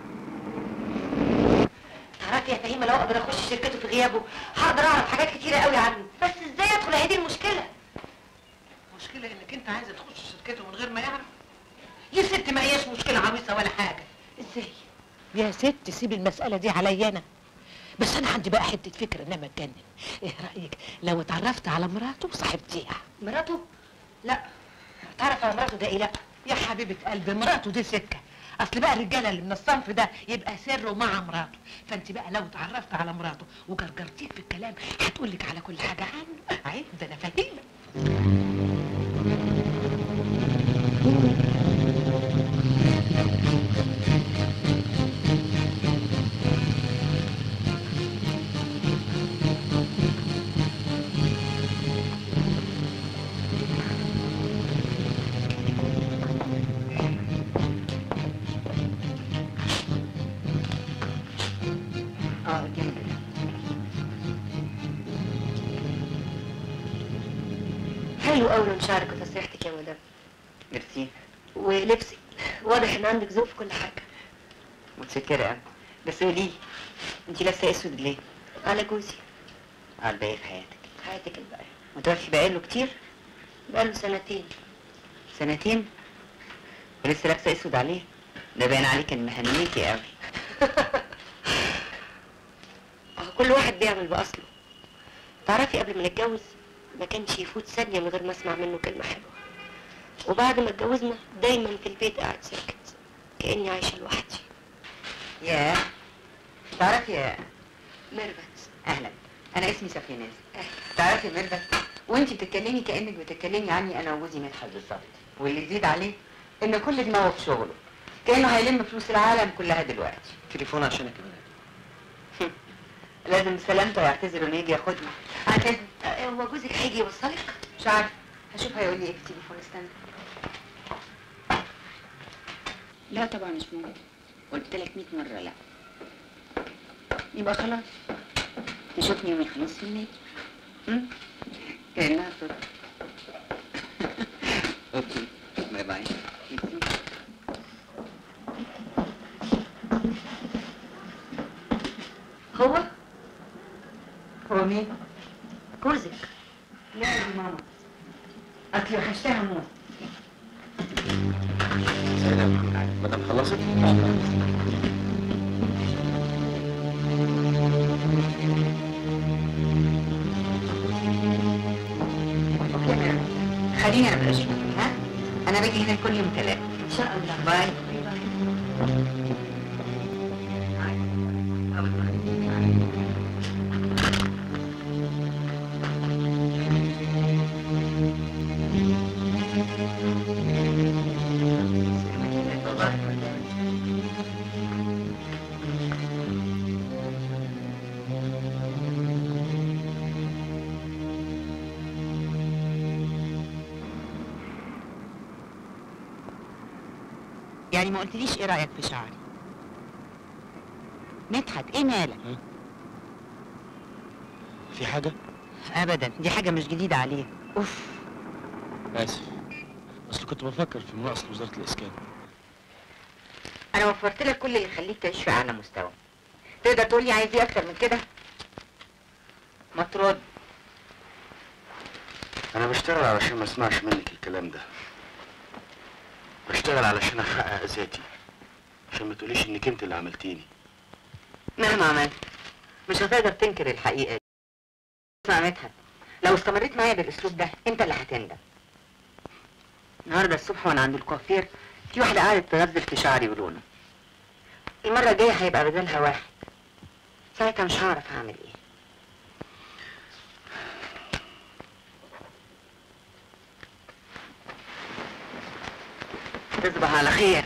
تعرفي يا فهيمه لو اقدر اخش شركته في غيابه هقدر اعرف حاجات كتيره قوي عنه، بس ازاي ادخل؟ هي دي المشكله. المشكله انك انت عايزه تخش شركته من غير ما يعرف. يا ست ما هياش مشكله عويصه ولا حاجه. ازاي؟ يا ست سيب المساله دي عليا انا. بس انا عندي بقى حته فكره انما اتجنن. ايه رايك لو اتعرفت على مراته وصاحبتيها؟ مراته؟ لا. تعرف على مراته ده ايه؟ لا يا حبيبه قلبي، مراته دي سكه. اصل بقى الرجاله اللي من الصنف ده يبقى سره مع مراته، فانت بقى لو اتعرفت على مراته وجرجرتيه في الكلام هتقولك على كل حاجه عنه. عيب، ده انا فاهمه. حلو قوي لون شعرك وتسريحتك يا مدام. ميرسي. ولبسك واضح ان عندك ذوق في كل حاجه. متشكرة قوي. بس قولي لي، انت لابسه اسود ليه؟ على جوزي. على الباقي في حياتك. حياتك الباقيه. متوفي بقاله كتير؟ بقاله سنتين. سنتين؟ ولسه لابسه اسود عليه؟ ده باين عليك ان مهنيكي قوي. كل واحد بيعمل باصله. تعرفي قبل ما نتجوز ما كانش يفوت ثانيه من غير ما اسمع منه كلمه حلوه، وبعد ما اتجوزنا دايما في البيت قاعد ساكت كاني عايشه لوحدي. ياه، تعرفي يا ميرفت؟ اهلا، انا اسمي صفية ناس. تعرفي يا ميرفت، وانت بتتكلمي كانك بتتكلمي عني انا وجوزي مدحت بالظبط، واللي يزيد عليه ان كل دماغه في شغله، كانه هيلم فلوس العالم كلها دلوقتي. تليفون عشانك يا مدام. لازم بسلامته يعتذر انه يجي ياخدني. اعتذر. هو جوزك هيجي يوصلك؟ مش عارفه، هشوف هيقول لي ايه في التليفون. استنى. لا طبعا مش ممكن، قلت لك 100 مره لا. يبقى خلاص نشوفني يوم الخميس في النادي. كانها صدفه. اوكي، باي باي. هو مين؟ جوزك؟ لا دي ماما. اصلي وحشتها موت. سيدة يا محمد علي، مدام خلصت؟ خليني انا بقى ها؟ انا باجي هنا كل يوم 3 ان شاء الله. باي. يعني ما قلتليش ايه رايك في شعري؟ مدحت ايه مالك؟ في حاجة؟ ابدا، دي حاجه مش جديده عليك. اوف. آسف، أصل كنت بفكر في مناقصة وزارة الإسكان. انا وفرت لك كل اللي يخليك تعيش في اعلى مستوى. تقدر تقول لي عايز ايه اكتر من كده؟ ما ترد. أنا بشتغل علشان ما أسمعش منك الكلام ده. بشتغل علشان أحقق ذاتي، عشان ما تقوليش إنك أنت اللي عملتيني. مهما عملت مش هتقدر تنكر الحقيقه دي. اسمع مدحت، لو استمريت معايا بالاسلوب ده انت اللي هتندم. النهارده الصبح وانا عند الكوافير في واحده قاعده تغزل في شعري ولونه. المره الجايه هيبقى بدلها واحد. ساعتها مش هعرف اعمل ايه. تصبح على خير.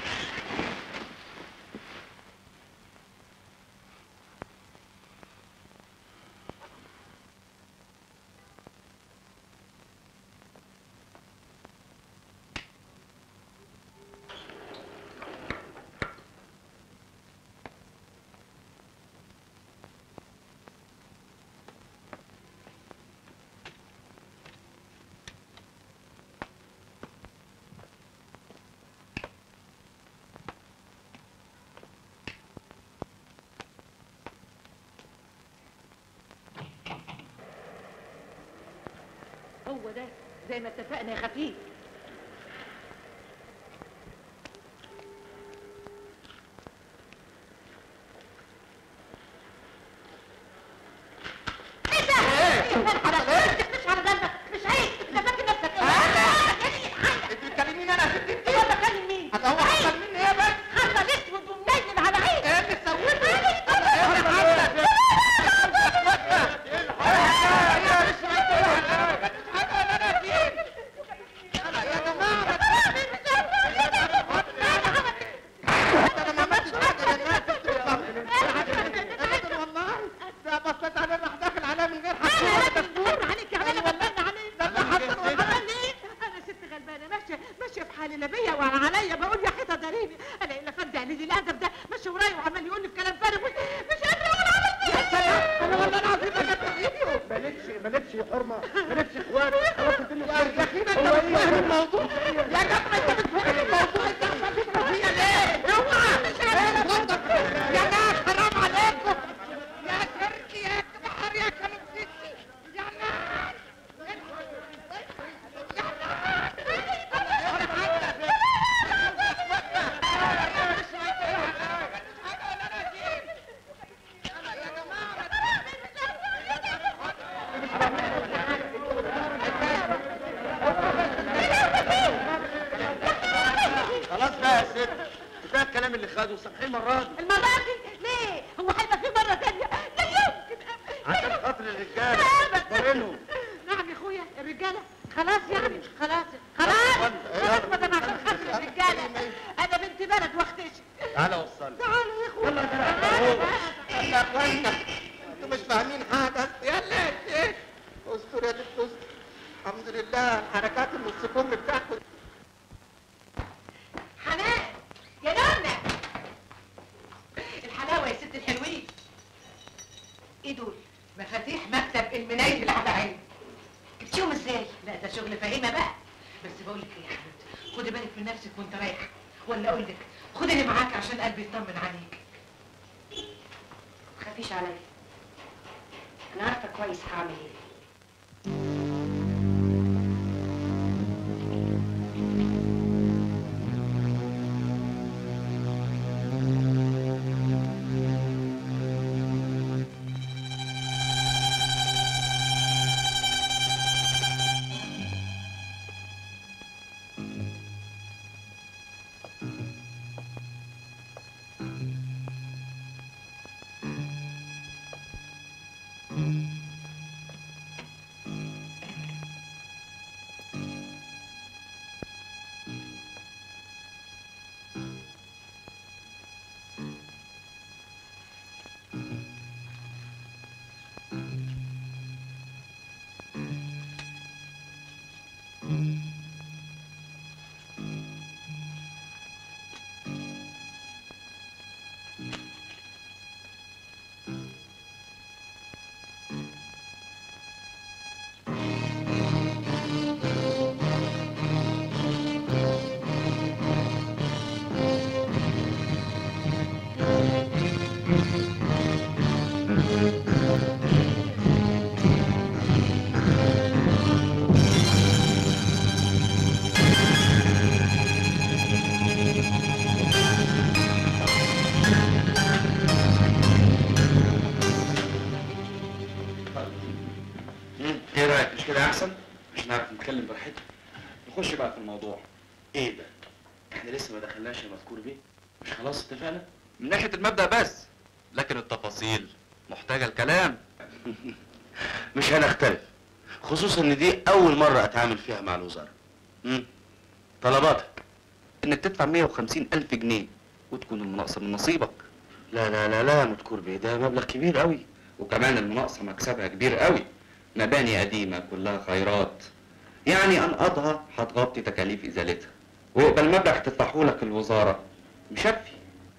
هو ده زي ما اتفقنا يا خفيف. ايه ده؟ ايه؟ مش على ذنبك، مش عيب، تفكر نفسك ايه؟ انت بتكلميني انا يا ست انت؟ هو بكلم مين؟ هو حصل مني ايه بس؟ حصل اسود ومنيل على عيني. ايه اللي سويته؟ ايه رايك؟ مش كده احسن؟ مش نعرف نتكلم براحتنا. نخش بقى في الموضوع. ايه ده؟ احنا لسه ما دخلناش المذكور بيه؟ مش خلاص اتفقنا؟ من ناحيه المبدا بس، لكن التفاصيل محتاجه الكلام. مش هنختلف، خصوصا ان دي اول مره اتعامل فيها مع الوزاره. طلباتك انك تدفع 150,000 جنيه وتكون المناقصه من نصيبك. لا لا لا لا مذكور بيه، ده مبلغ كبير قوي. وكمان المناقصه مكسبها كبير قوي، مباني قديمه كلها خيرات، يعني انقضها هتغطي تكاليف ازالتها، ويبقى المبلغ تدفعه لك الوزاره مشفي.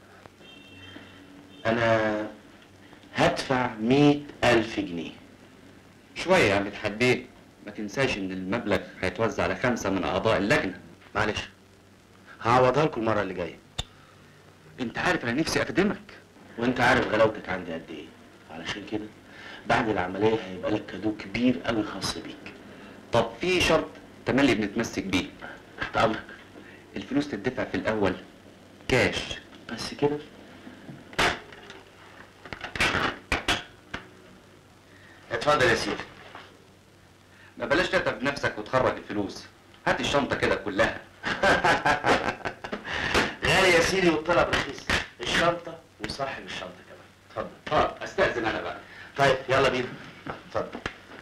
انا هدفع 100,000 جنيه. شويه يا عم حبيب، ما تنساش ان المبلغ هيتوزع على 5 من اعضاء اللجنه. معلش هعوضها لكم المره اللي جايه. انت عارف انا نفسي اخدمك، وانت عارف غلاوتك عندي قد ايه، علشان كده بعد العمليه هيبقى لك كادو كبير قوي خاص بيك. طب في شرط تملي بنتمسك بيه. تحت امرك. الفلوس تدفع في الاول كاش بس كده؟ اتفضل يا سيدي. ما بلاش تتعب نفسك وتخرج الفلوس، هات الشنطه كده كلها. غالي يا سيدي والطلب رخيص، الشنطه وصاحب الشنطه كمان. اتفضل. استاذن انا بقى. طيب يلا بينا. اتفضل.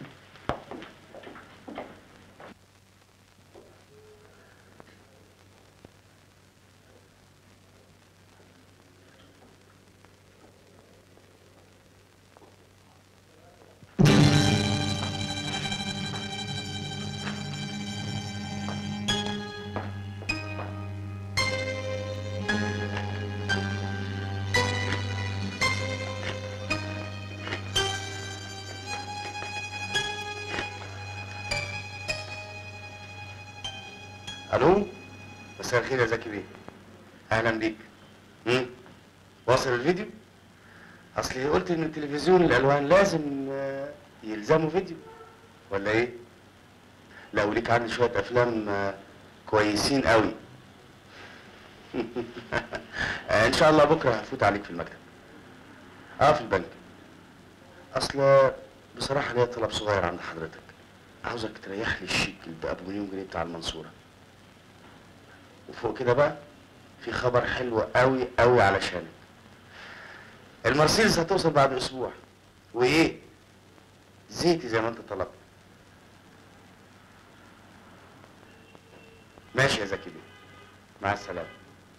الو، مساء الخير يا زكي بيه. اهلا بيك. واصل الفيديو؟ اصلي قلت ان التلفزيون الالوان لازم يلزموا فيديو ولا ايه؟ لا وليك عندي شويه افلام كويسين قوي. ان شاء الله بكره هفوت عليك في المكتب. في البنك. اصل بصراحه ليا طلب صغير عند حضرتك، عاوزك تريح لي الشيك اللي ب1 مليون جنيه بتاع المنصوره. وفوق كده بقى في خبر حلو قوي قوي علشانك. المرسيدس هتوصل بعد اسبوع، وايه؟ زيتي زي ما انت طلبت. ماشي يا زكي بيه، مع السلامه.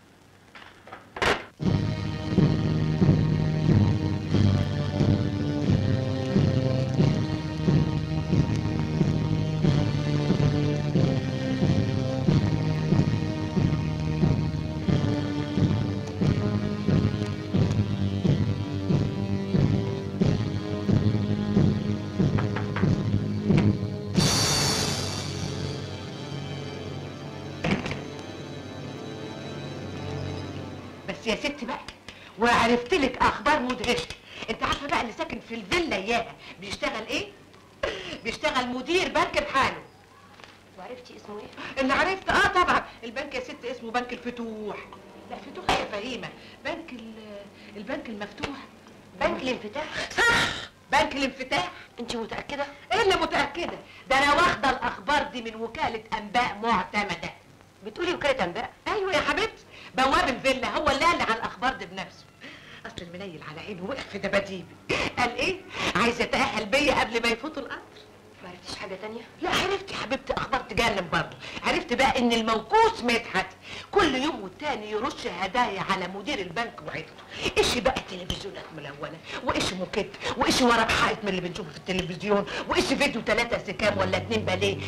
يا ست بقى، وعرفت لك اخبار مدهشه. انت عارفه بقى اللي ساكن في الفيلا اياها بيشتغل ايه؟ بيشتغل مدير بنك بحاله. وعرفتي اسمه ايه؟ اللي عرفت طبعا البنك يا ست اسمه بنك الفتوح. لا فتوح يا فهيمه، بنك البنك المفتوح. بنك الانفتاح. صح، بنك الانفتاح. انت متاكده؟ ايه اللي متاكده؟ ده انا واخده الاخبار دي من وكاله انباء معتمده. بتقولي وكاله انباء؟ ايوه يا حبيبتي، بواب الفيلا هو اللي قال على الاخبار دي بنفسه. اصل المنيل على عينه وقف في دباديبي. قال ايه؟ عايز يتاهل بيا قبل ما يفوت القطر. ما عرفتيش حاجه تانية؟ لا عرفت يا حبيبتي، اخبار تجنن برضه. عرفت بقى ان الموقوس مدحت كل يوم والتاني يرش هدايا على مدير البنك وعيلته. ايش بقى تلفزيونات ملونه، وايش موكيت، وايش ورق حائط من اللي بنشوفه في التلفزيون، وايش فيديو 3 سكام ولا 2 باليه.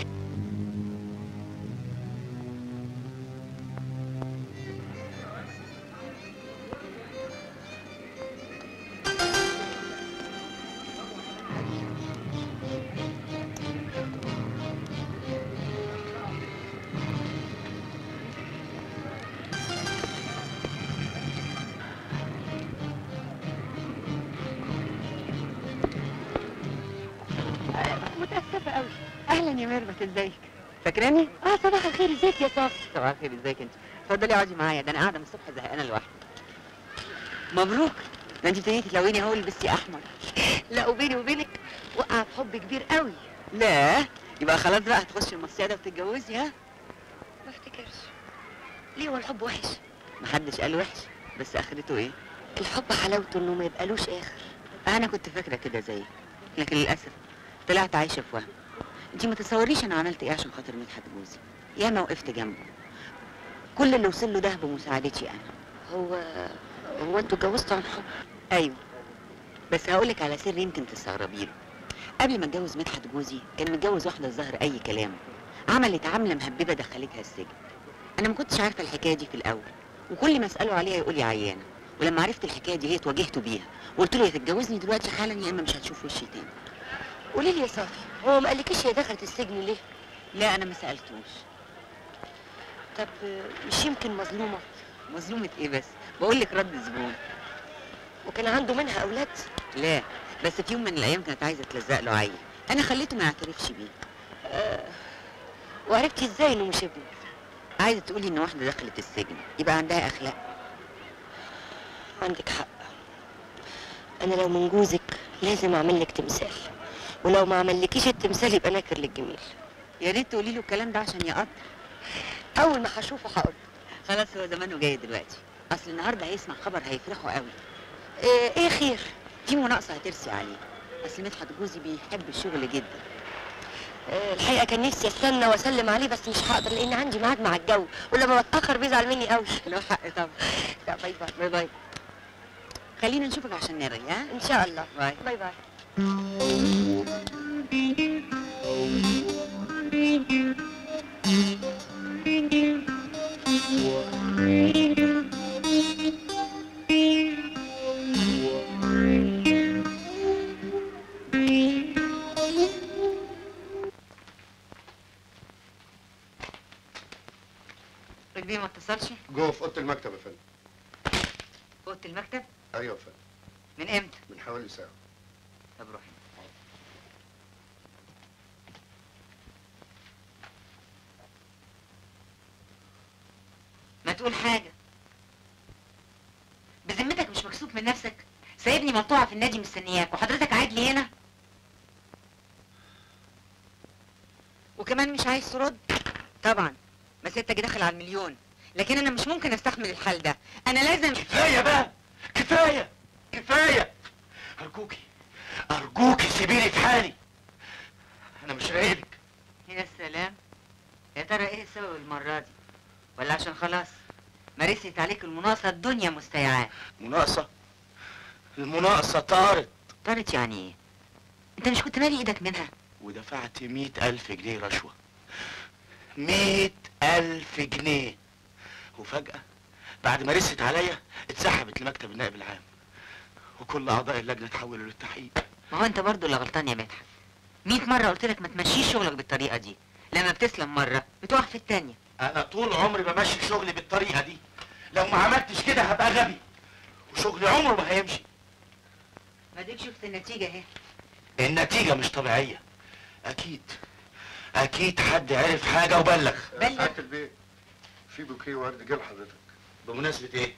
متأسفة قوي. أهلا يا ميرفت، ازيك؟ فاكراني؟ صباح الخير، ازيك يا صافي؟ صباح الخير، ازيك انت؟ اتفضلي اقعدي معايا، ده انا قاعدة من الصبح زهقانة لوحدي. مبروك، ده انت ابتديتي تلوني اهو، لبستي احمر. لا وبيني وبينك وقع في حب كبير قوي. لا يبقى خلاص بقى هتخشي المصيادة وتتجوزي ها؟ ما افتكرش. ليه هو الحب وحش؟ محدش قال وحش، بس اخرته ايه؟ الحب حلاوته انه ما يبقالوش اخر. انا كنت فاكرة كده زيك، لكن للأسف طلعت عايشة في وهم. انتي ما تتصوريش انا عملت ايه عشان خاطر مدحت جوزي. ياما وقفت جنبه، كل اللي وصل له ده بمساعدتي انا. هو انتوا اتجوزتوا عن حب؟ ايوه، بس هقولك على سر يمكن تستغربيه. قبل ما اتجوز مدحت جوزي كان متجوز واحدة الظاهر اي كلام، عملت عاملة مهببة دخلتها السجن. انا ما كنتش عارفة الحكاية دي في الاول، وكل ما اسأله عليها يقول لي عيانة، ولما عرفت الحكاية دي هي اتواجهت بيها وقلت له يا تتجوزني دلوقتي حالا يا اما مش هتشوف وشي تاني. قولي لي يا صافي، هو ما قالكيش هي دخلت السجن ليه؟ لا انا ما سألتوش. طب مش يمكن مظلومة؟ مظلومة ايه بس؟ بقول لك رد زبون. وكان عنده منها اولاد؟ لا، بس في يوم من الايام كانت عايزة تلزق له عيل، انا خليته ما يعترفش بيه. وعرفتي ازاي انه مش ابنه؟ عايزة تقولي ان واحدة دخلت السجن يبقى عندها اخلاق. عندك حق. انا لو من جوزك لازم اعمل لك تمثال، ولو ما عملكيش التمثال يبقى ناكر للجميل. يا ريت تقولي له الكلام ده عشان يقطع. اول ما هشوفه هقول. خلاص هو زمانه جاي دلوقتي، اصل النهارده هيسمع خبر هيفرحه قوي. ايه خير؟ في مناقصه هترسي عليه، اصل مدحت جوزي بيحب الشغل جدا. الحقيقه كان نفسي استنى واسلم عليه بس مش هقدر لان عندي ميعاد مع الجو، ولما بتاخر بيزعل مني قوي. له حق طبعا. لا باي باي. باي باي. خلينا نشوفك عشان نرغي ها؟ ان شاء الله. باي باي باي. رجبي ما اتصلش؟ جوه في اوضه المكتب يا فندم. اوضه المكتب؟ ايوه يا فندم. من امتى؟ من حوالي ساعه. طب روحي. ما تقول حاجة. بذمتك مش مكسوف من نفسك؟ سايبني مقطوعة في النادي مستنياك وحضرتك قاعد لي هنا؟ وكمان مش عايز ترد؟ طبعا مسيرتك داخل على المليون، لكن انا مش ممكن استحمل الحال ده، انا لازم. كفايه بقى، كفايه كفايه، ارجوكي سيبيني في حالي، انا مش راقبك. يا سلام، يا ترى ايه السبب المرة دي؟ ولا عشان خلاص مارست عليك المناقصة الدنيا مستيعاه؟ مناقصه؟ المناقصه طارت. طارت يعني ايه؟ انت مش كنت مالي ايدك منها؟ ودفعت 100,000 جنيه رشوه. 100,000 جنيه، وفجأة بعد ما رست عليا اتسحبت لمكتب النائب العام، وكل اعضاء اللجنه اتحولوا للتحقيق. ما هو انت برضه اللي غلطان يا مدحت. 100 مرة قلت لك ما تمشيش شغلك بالطريقة دي، لما بتسلم مرة بتقع في التانية. انا طول عمري بمشي شغلي بالطريقه دي، لو ما عملتش كده هبقى غبي، وشغلي عمره ما هيمشي. ما ديك شفت النتيجة اهي. النتيجه مش طبيعيه. اكيد حد عرف حاجه وبلغ. سعاده البيت، في بوكيه ورد جه لحضرتك. بمناسبه ايه؟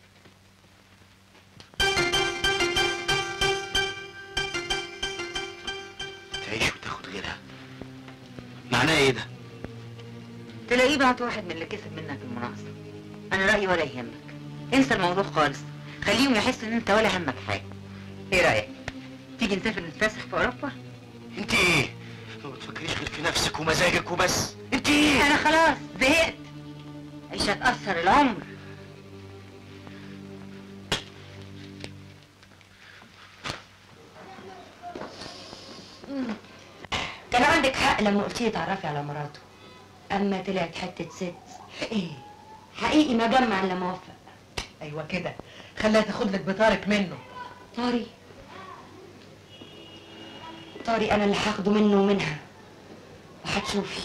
تعيش وتاخد غيرها، معناه ايه ده؟ تلاقيه بعت واحد من اللي كسب منك المناقصة. انا رأيي ولا يهمك، انسى الموضوع خالص، خليهم يحسوا ان انت ولا همك حاجة. ايه رأيك؟ تيجي نسافر نتفسح في اوروبا؟ انت ايه؟ ما بتفكريش غير في نفسك ومزاجك وبس، انت ايه؟ انا خلاص زهقت، عيش هتأثر العمر. كان عندك حق لما قلتي لي تعرفي على مراته، اما طلعت حته ست. ايه؟ حقيقي ما جمع الا موفق. ايوه كده، خليها تاخد لك بطارق منه. طاري انا اللي هاخده منه ومنها، وهتشوفي.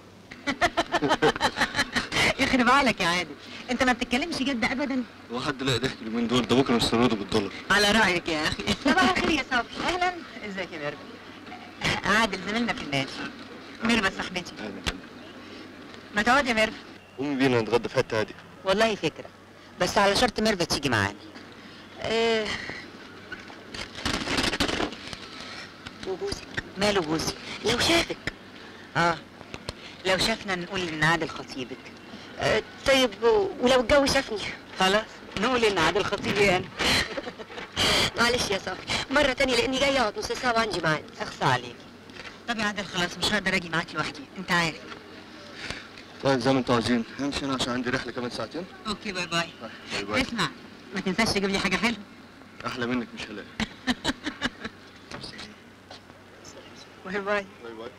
يخرب عليك يا عادل، انت ما بتتكلمش جد ابدا. هو حد لاقي ضحك اليومين دول؟ ده بكره نستورده بالدولار. على رايك يا اخي. صباح الخير يا صبري. اهلا، ازيك يا ميرفت؟ عادل زميلنا في النادي. ميرفت صاحبتي. ما تقعد يا ميرفت. قومي بينا نتغدى في حته هاديه. والله فكره، بس على شرط ميرفت تيجي معانا. وجوزك ماله جوزي؟ لو شافك. لو شافنا نقول ان عادل خطيبك. طيب ولو الجو شافني؟ خلاص نقول ان عادل خطيبي انا. معلش يا صافي، مرة تانية لاني جاية اقعد نص ساعة وعندي ميعاد. اخصى عليك. طب يا عادل خلاص مش هقدر اجي معاك لوحدي، انت عارف. طيب زي ما انتوا عايزين، همشي انا عشان عندي رحله كمان ساعتين. اوكي باي باي. باي باي. اسمع ما تنساش تجيب لي حاجة حلوة. احلى منك مش هلاقي. باي باي. باي باي.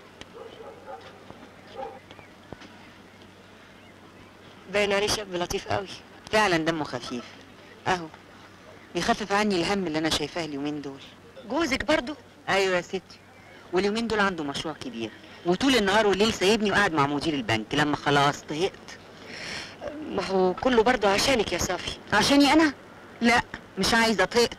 باين عليه شاب لطيف قوي. فعلا دمه خفيف اهو، بيخفف عني الهم اللي انا شايفاه اليومين دول. جوزك برضو؟ ايوه يا ستي، واليومين دول عنده مشروع كبير وطول النهار والليل سايبني وقاعد مع مدير البنك. لما خلاص طهقت. ما هو كله برضو عشانك يا صافي. عشاني انا؟ لا مش عايزه، طهقت.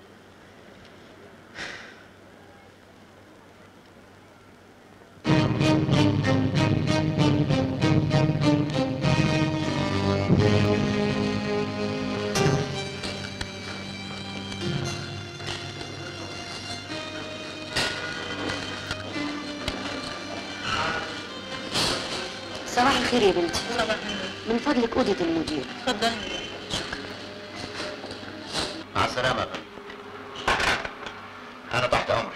صباح الخير يا بنتي. من فضلك أوضة المدير. اتفضلي. مع السلامة. أنا تحت أمرك.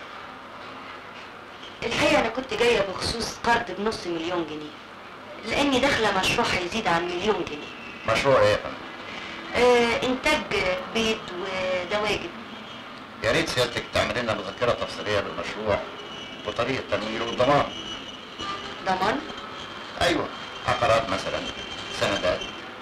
الحقيقة أنا كنت جاية بخصوص قرض بنص مليون جنيه، لأني داخلة مشروع هيزيد عن مليون جنيه. مشروع إيه يا فندم؟ إنتاج بيت ودواجن. يا ريت سيادتك تعمل لنا مذكرة تفصيلية بالمشروع وطريقة تمويله والضمان. ضمان؟ أيوه، عقارات مثلا، سندات.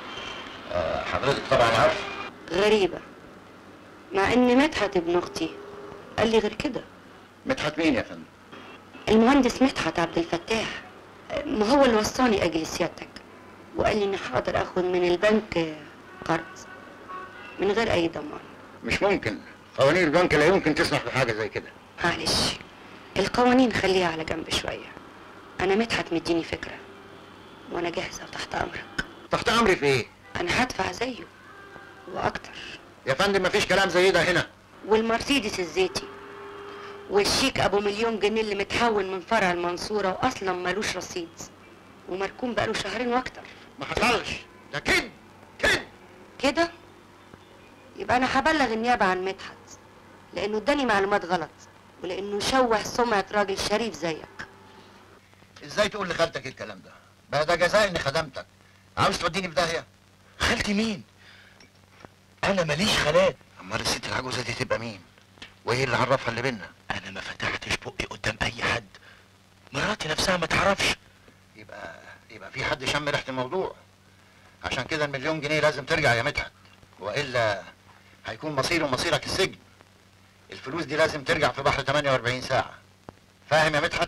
حضرتك طبعا عارف. غريبة، مع إن مدحت ابن أختي قال لي غير كده. مدحت مين يا فندم؟ المهندس مدحت عبد الفتاح، ما هو اللي وصاني أجي لسيادتك وقال لي إني حاضر آخد من البنك قرض من غير أي ضمان. مش ممكن، قوانين البنك لا يمكن تسمح بحاجة زي كده. معلش، القوانين خليها على جنب شوية. أنا مدحت مديني فكرة وأنا جاهزة وتحت أمرك. تحت أمري في إيه؟ أنا هدفع زيه وأكتر. يا فندم مفيش كلام زي ده هنا. والمرسيدس الزيتي والشيك أبو مليون جنيه اللي متحول من فرع المنصورة وأصلا ملوش رصيد ومركون بقاله شهرين وأكتر. ما حصلش، ده كده كده؟ يبقى أنا هبلغ النيابة عن مدحت لأنه اداني معلومات غلط ولأنه شوه سمعة راجل شريف زيك. ازاي تقول لخالتك الكلام ده؟ بقى ده جزاء اني خدمتك. عاوز توديني في داهيه؟ خالتي مين؟ انا ماليش خالات. امال الست العجوزه دي تبقى مين؟ وايه اللي عرفها اللي بينا؟ انا ما فتحتش بقي قدام اي حد. مراتي نفسها ما تعرفش. يبقى في حد شم ريحه الموضوع. عشان كده المليون جنيه لازم ترجع يا مدحت، والا هيكون مصيري ومصيرك السجن. الفلوس دي لازم ترجع في بحر 48 ساعه. فاهم يا مدحت؟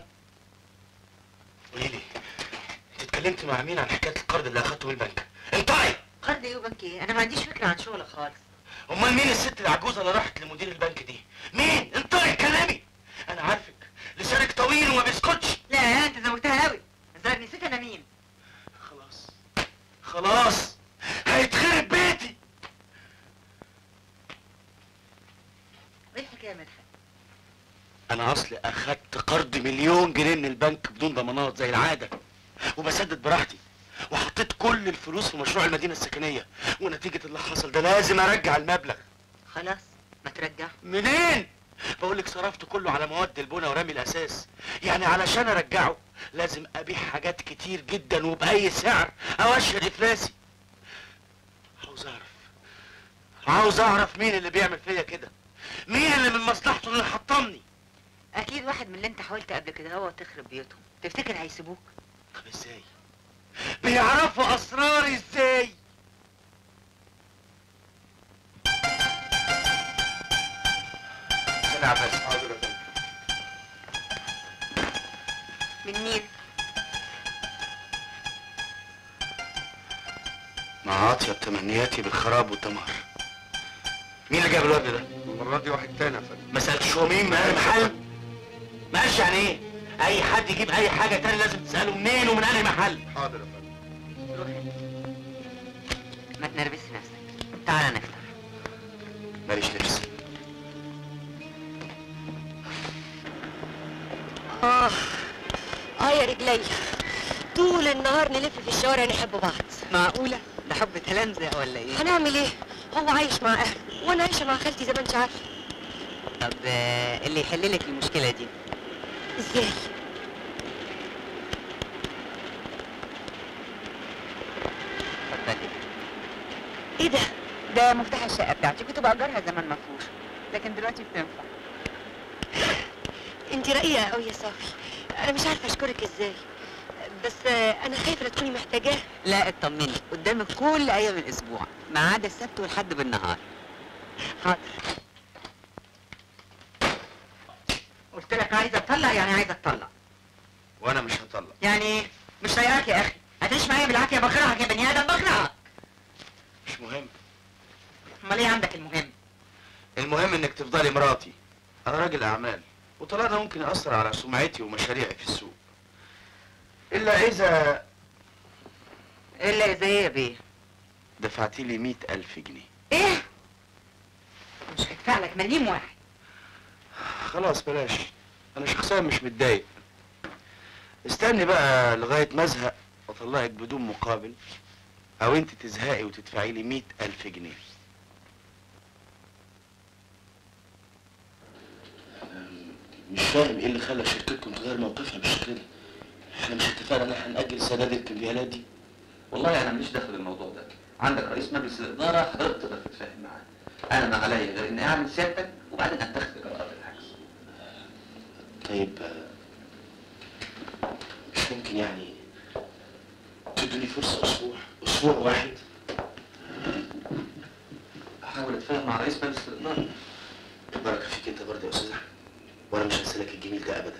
قولي لي، انت اتكلمت مع مين عن حكايه القرض اللي اخدته من البنك؟ انطقي! قرض ايه وبنك ايه؟ انا ما عنديش فكره عن شغلك خالص. امال مين الست العجوزه اللي راحت لمدير البنك دي؟ مين؟ انطقي كلامي! انا عارفك، لسانك طويل وما بيسكتش. لا انت زودتها قوي، الظاهر نسيت انا مين. خلاص هيتخرب بيتي. ايه الحكايه يا مدحت؟ انا اصلي اخدت قرض مليون جنيه من البنك بدون ضمانات زي العاده وبسدد براحتي، وحطيت كل الفلوس في مشروع المدينه السكنيه، ونتيجه اللي حصل ده لازم ارجع المبلغ. خلاص ما ترجع. منين؟ بقولك صرفت كله على مواد البناء ورمي الاساس. يعني علشان ارجعه لازم ابيع حاجات كتير جدا وباي سعر او اشهد افلاسي. عاوز اعرف مين اللي بيعمل فيا كده، مين اللي من مصلحته اللي حطمني. اكيد واحد من اللي انت حاولت قبل كده هو تخرب بيوتهم. تفتكر هيسيبوك؟ طب ازاي؟ بيعرفوا اسراري ازاي؟ سنة عباس. حاضر يا فندم. من مين؟ مع عاطية تمنياتي بالخراب والدمار. مين اللي جاب الواد ده؟ المرة دي واحد تاني يا فندم. ما سألتش هو مين؟ ما محل؟ ما قالش يعني ايه؟ أي حد يجيب أي حاجة تاني لازم تسأله منين ومن أي محل. حاضر يا فندم. روح انت، ما تنرفزش نفسك. تعالى نفطر. ماليش نفس. يا رجلي، طول النهار نلف في الشوارع نحب بعض. معقولة؟ ده حب تلامذة ولا ايه؟ هنعمل ايه؟ هو عايش مع اهله وانا عايشه مع خالتي زي ما انت عارفه. طب اللي يحل لك المشكلة دي ازاي؟ اتفضلي. ايه ده؟ ده مفتاح الشقة بتاعتي، كنت بأجرها زمان مفروش، لكن دلوقتي بتنفع. انت رقيقه قوي يا صافي، انا مش عارفه اشكرك ازاي، بس انا خايفه لا تكوني محتاجاه. لا اطمني، قدامك كل أيام الأسبوع ما عدا السبت والحد بالنهار. حاضر. قلت لك عايزه اطلق يعني عايزه اطلق. وانا مش هطلق. يعني مش طايقاك يا اخي، هتعيش معايا بالعافيه، بكرهك يا بني ادم، بكرهك. مش مهم. امال ايه عندك المهم؟ المهم انك تفضلي مراتي. انا راجل اعمال، وطلاقنا ممكن يأثر على سمعتي ومشاريعي في السوق. الا اذا إيه يا بيه؟ دفعتي لي 100,000 جنيه. ايه؟ مش هدفع لك مليم واحد. خلاص بلاش، انا شخصيا مش متضايق. استني بقى لغاية ما ازهق واطلقك بدون مقابل، او انت تزهقي وتدفعي لي 100,000 جنيه. مش فاهم ايه اللي خلى شركتكم تغير موقفها بالشكل ده. احنا مش اتفقنا ان احنا نأجل سداد الكمبيالات دي؟ والله انا ماليش دخل الموضوع ده، عندك رئيس مجلس الاداره حضرتك تقدر تتفاهم معاه. انا ما عليا غير اني اعمل سيادتك وبعدين اتخذ قرارات الحجز. طيب مش ممكن يعني تدوني فرصة أسبوع واحد؟ احاول اتفاهم مع رئيس مجلس الاداره. بركة فيك انت برضه يا استاذ احمد، وانا مش هنسالك الجميل ده ابدا.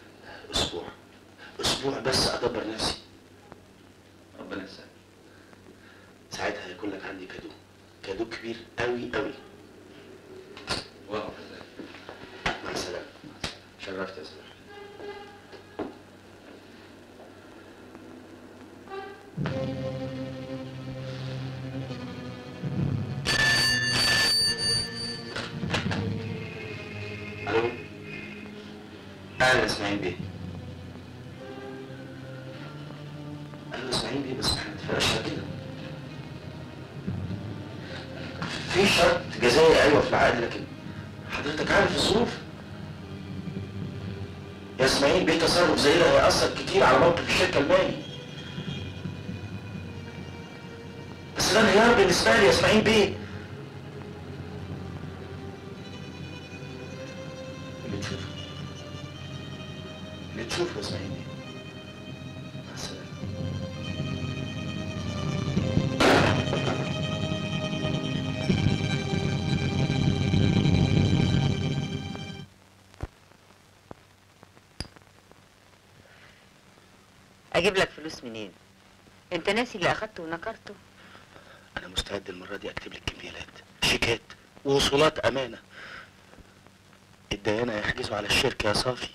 اسبوع بس ادبر نفسي. ربنا يسهل. ساعتها هيكون لك عندي كادو كبير قوي قوي. واو. مع السلامة. شرفت يا استاذ. الو. اهلا اسماعيل بيه. اهلا اسماعيل بيه، بس احنا متفقناش على كده. في شرط جزائي ايوه في العقد، لكن حضرتك عارف الظروف. يا اسماعيل بيه، تصرف زي ده هيأثر كتير على موقف الشركة المالي. بس ده انهيار بالنسبة لي يا اسماعيل بيه. اللي تشوفه يا اسماعيل بيه. مع السلامة. أجيب لك فلوس منين؟ أنت ناسي اللي أخدته ونكرته؟ أنا مستعد المرة دي أكتب لك كمبيالات، شيكات، ووصولات أمانة. الديانة هيحجزوا على الشركة يا صافي.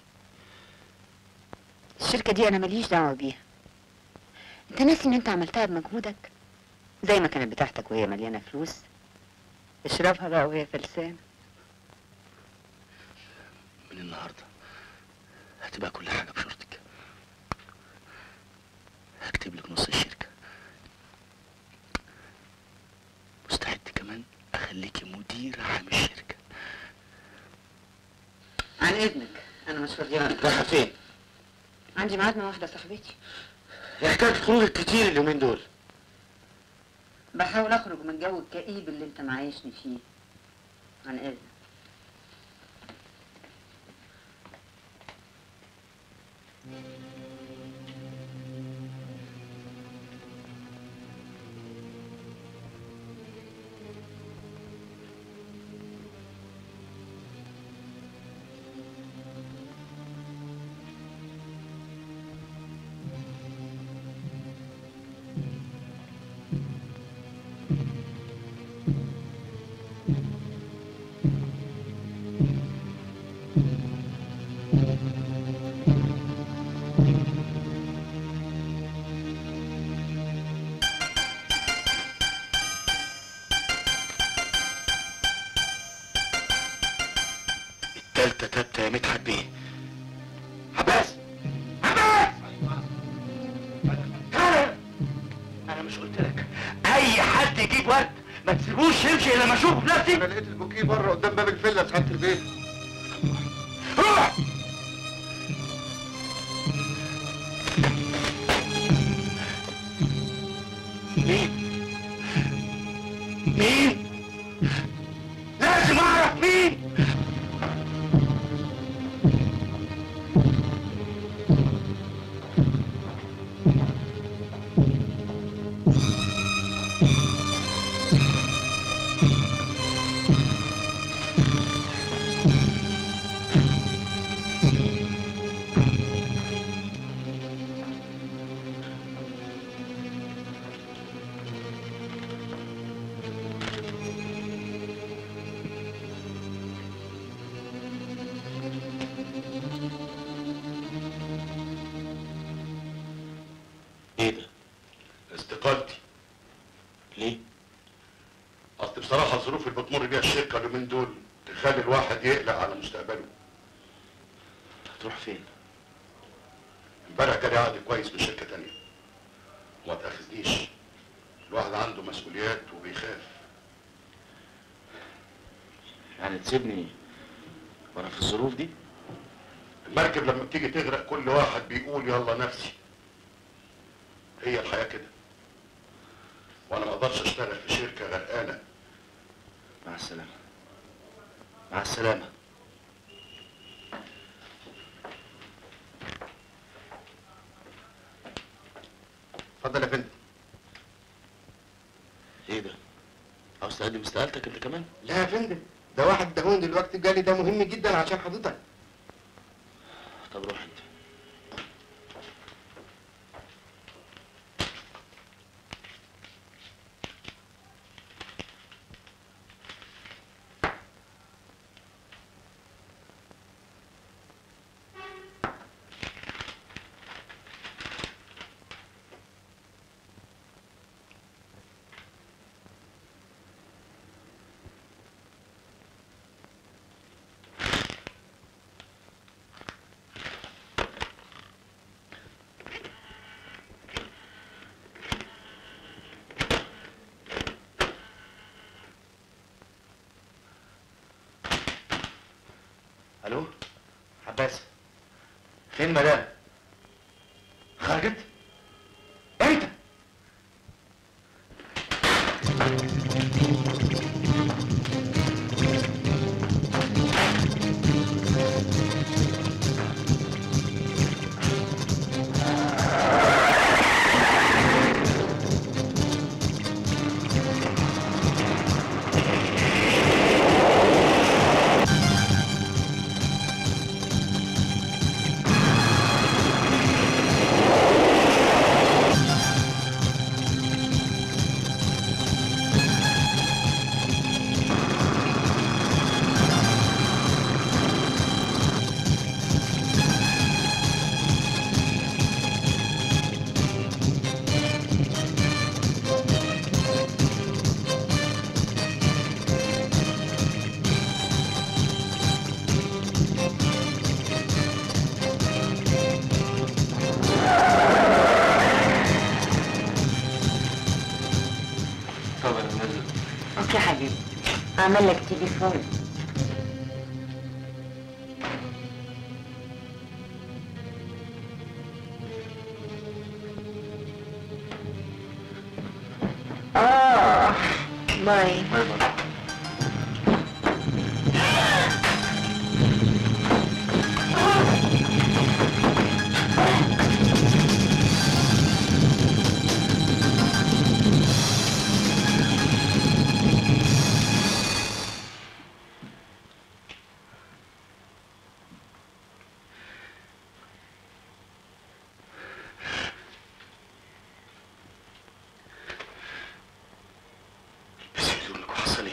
الشركة دي أنا ماليش دعوة بيها. أنت ناسي إن أنت عملتها بمجهودك؟ زي ما كانت بتاعتك وهي مليانة فلوس، اشربها بقى وهي فلسانة. من النهاردة هتبقى كل حاجة بشرطك. هكتب لك نص الشركة، مستعد كمان أخليكي مديرة عام الشركة. عن إذنك، أنا مش فاضية. رايحة فين؟ عندي ميعاد مع واحدة صاحبتي. هي حكاية خروجك كتير اليومين دول. بحاول أخرج من الجو الكئيب اللي أنت معايشني فيه. عن إذنك. مش قلت لك اي حد يجيب ورد ما تسيبوش يمشي الا ما اشوفه بنفسي؟ انا لقيت البوكيه بره قدام باب الفيلا ساعه البيت. روح. مين؟ لازم اعرف مين. ايه ده؟ استقالتي. ليه؟ اصل بصراحه الظروف اللي بتمر بيها الشركه اليومين دول تخلي الواحد يقلق على مستقبله. هتروح فين؟ امبارح جالي عقد كويس من شركه تانيه وما تاخذنيش. الواحد عنده مسؤوليات وبيخاف. يعني تسيبني وانا في الظروف دي؟ المركب لما بتيجي تغرق كل واحد بيقول يلا نفسي. هي الحياه كده. وانا ما اقدرش اشتغل في شركه غرقانه. مع السلامة. مع السلامة. اتفضل يا فندم. ايه ده؟ عاوز تقدم استقالتك انت كمان؟ لا يا فندم، ده واحد دهون دلوقتي جالي، ده مهم جدا عشان حضرتك. طب روح انت. الو عباس، فين مدام؟ خرجت؟ امتى؟ طب انا نازل. اوكي حبيبي، اعمل لك تليفون. باي. باي باي. بس هدومك وحصل ايه؟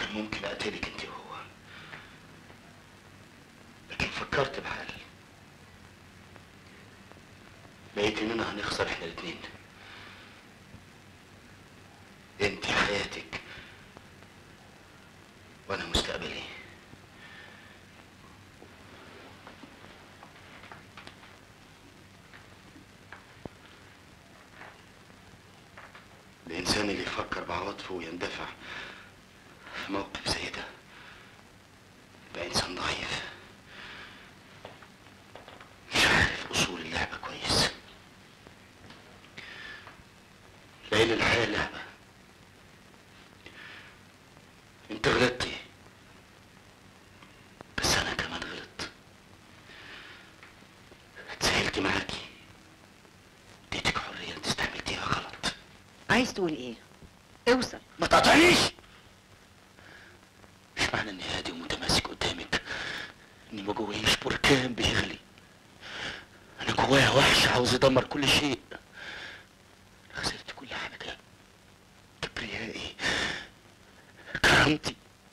كان ممكن اقتلك انت وهو، لكن فكرت بحل. لقيت اننا هنخسر احنا الاتنين، انت حياتك وانا مستقبلي. الانسان اللي يفكر بعواطفه ويندفع في موقف زي ده يبقى انسان ضعيف، مش عارف اصول اللعبه كويس، لان الحياه لعبه. انت غلطتي بس انا كمان غلطت، اتسهلت معاكي، اديتك حريه انت استعملتيها غلط. عايز تقول ايه؟ اوصل. ما تقطعنيش. مش معنى اني هادي ومتماسك قدامك اني ما جوايش بركان بيغلي. انا جوايا وحش عاوز يدمر كل شيء. خسرت كل حاجه، كبريائي، كرامتي،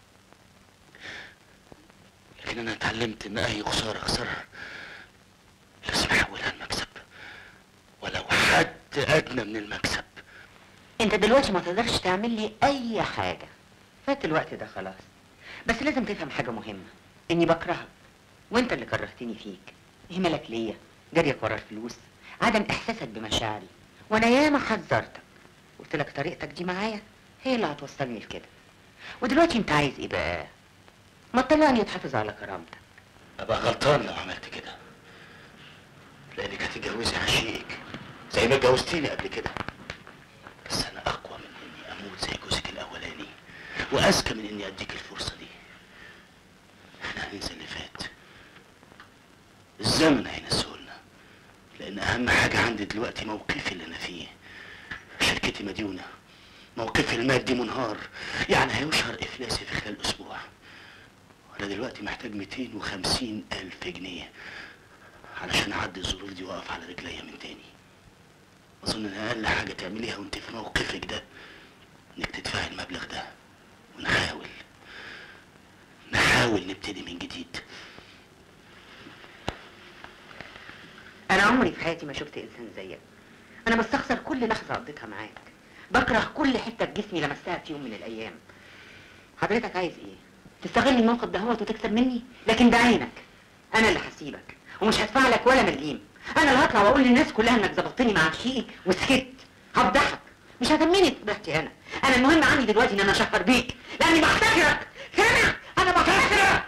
لكن انا اتعلمت ان اي خساره اخسرها لازم احولها لمكسب، ولو حد ادنى من المكسب. انت دلوقتي ما تقدرش تعمل لي اي حاجه، فات الوقت ده خلاص. بس لازم تفهم حاجه مهمه، اني بكرهك وانت اللي كرهتني فيك. اهمالك ليا، جريك ورا الفلوس، عدم احساسك بمشاعري، وانا ياما حذرتك قلت لك طريقتك دي معايا هي اللي هتوصلني لكده. ودلوقتي انت عايز ايه بقى؟ ما تطلعني تحافظ على كرامتك. ابقى غلطان لو عملت كده، لانك هتتجوزي عشيقك زي ما اتجوزتيني قبل كده. بس انا اقوى من اني اموت زي جوزك الاولاني، واذكى من اني اديك الفرصه دي. احنا هننسى اللي فات، الزمن هينسهولنا، لان اهم حاجه عندي دلوقتي موقفي اللي انا فيه. شركتي مديونه، موقفي المادي منهار، يعني هيشهر افلاسي في خلال اسبوع. وانا دلوقتي محتاج 250,000 جنيه علشان اعدي الظروف دي واقف على رجليا من تاني. اظن ان اقل حاجه تعمليها وانت في موقفك ده انك تدفعي المبلغ ده، ونحاول نبتدي من جديد. انا عمري في حياتي ما شفت انسان زيك. انا بستخسر كل لحظه قضيتها معاك، بكره كل حته في جسمي لمستها في يوم من الايام. حضرتك عايز ايه؟ تستغل الموقف ده وتكسب مني؟ لكن ده عينك، انا اللي هسيبك ومش هدفع لك ولا مليم. انا اللي هطلع واقول للناس كلها انك ظبطتني مع عشيقي وسكت. هفضحك، مش هتهمني فضحتي انا المهم عندي دلوقتي ان انا اشهر بيك لاني بحتكرك. سامع؟ انا بحتكرك.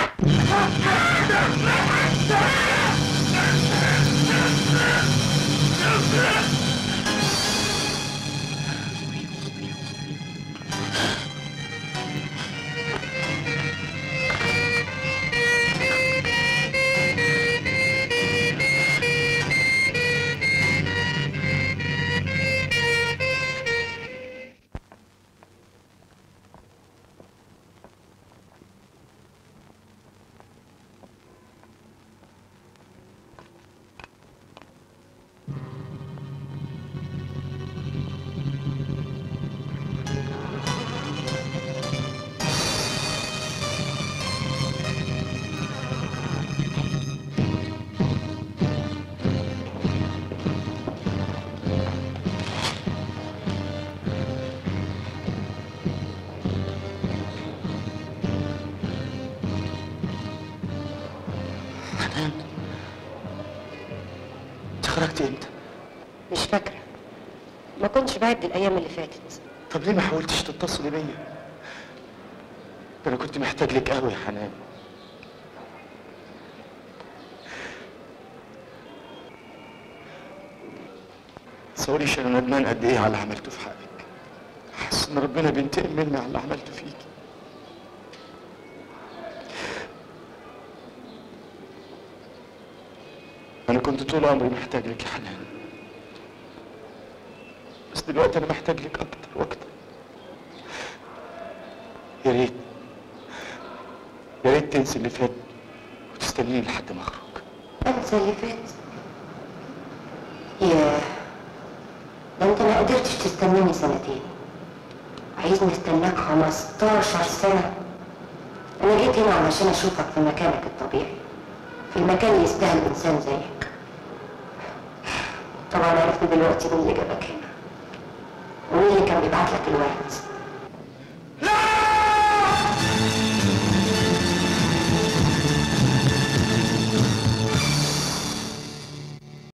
خرجتي امتى؟ مش فاكرة، ما كنتش بعد الأيام اللي فاتت. طب ليه ما حاولتش تتصلي بيا؟ ده انا كنت محتاج لك قوي يا حنان. تصوريش انا ندمان قد ايه على اللي عملته في حقك. حاسس ان ربنا بينتقم مني على اللي عملته فيكي. انا كنت طول عمري محتاج لك يا حنان، بس دلوقتي انا محتاج لك اكتر واكتر. يا ريت تنسي اللي فات وتستنيني لحد ما اخرج. انسى اللي فات؟ ياه، ده انت ما قدرتش تستناني سنتين. عايزني استناك 15 سنة؟ أنا جيت هنا علشان أشوفك في مكانك الطبيعي، في المكان اللي يستاهل إنسان زيك. طبعا عرفت دلوقتي مين اللي جابك هنا ومين اللي كان بيبعت لك الورد.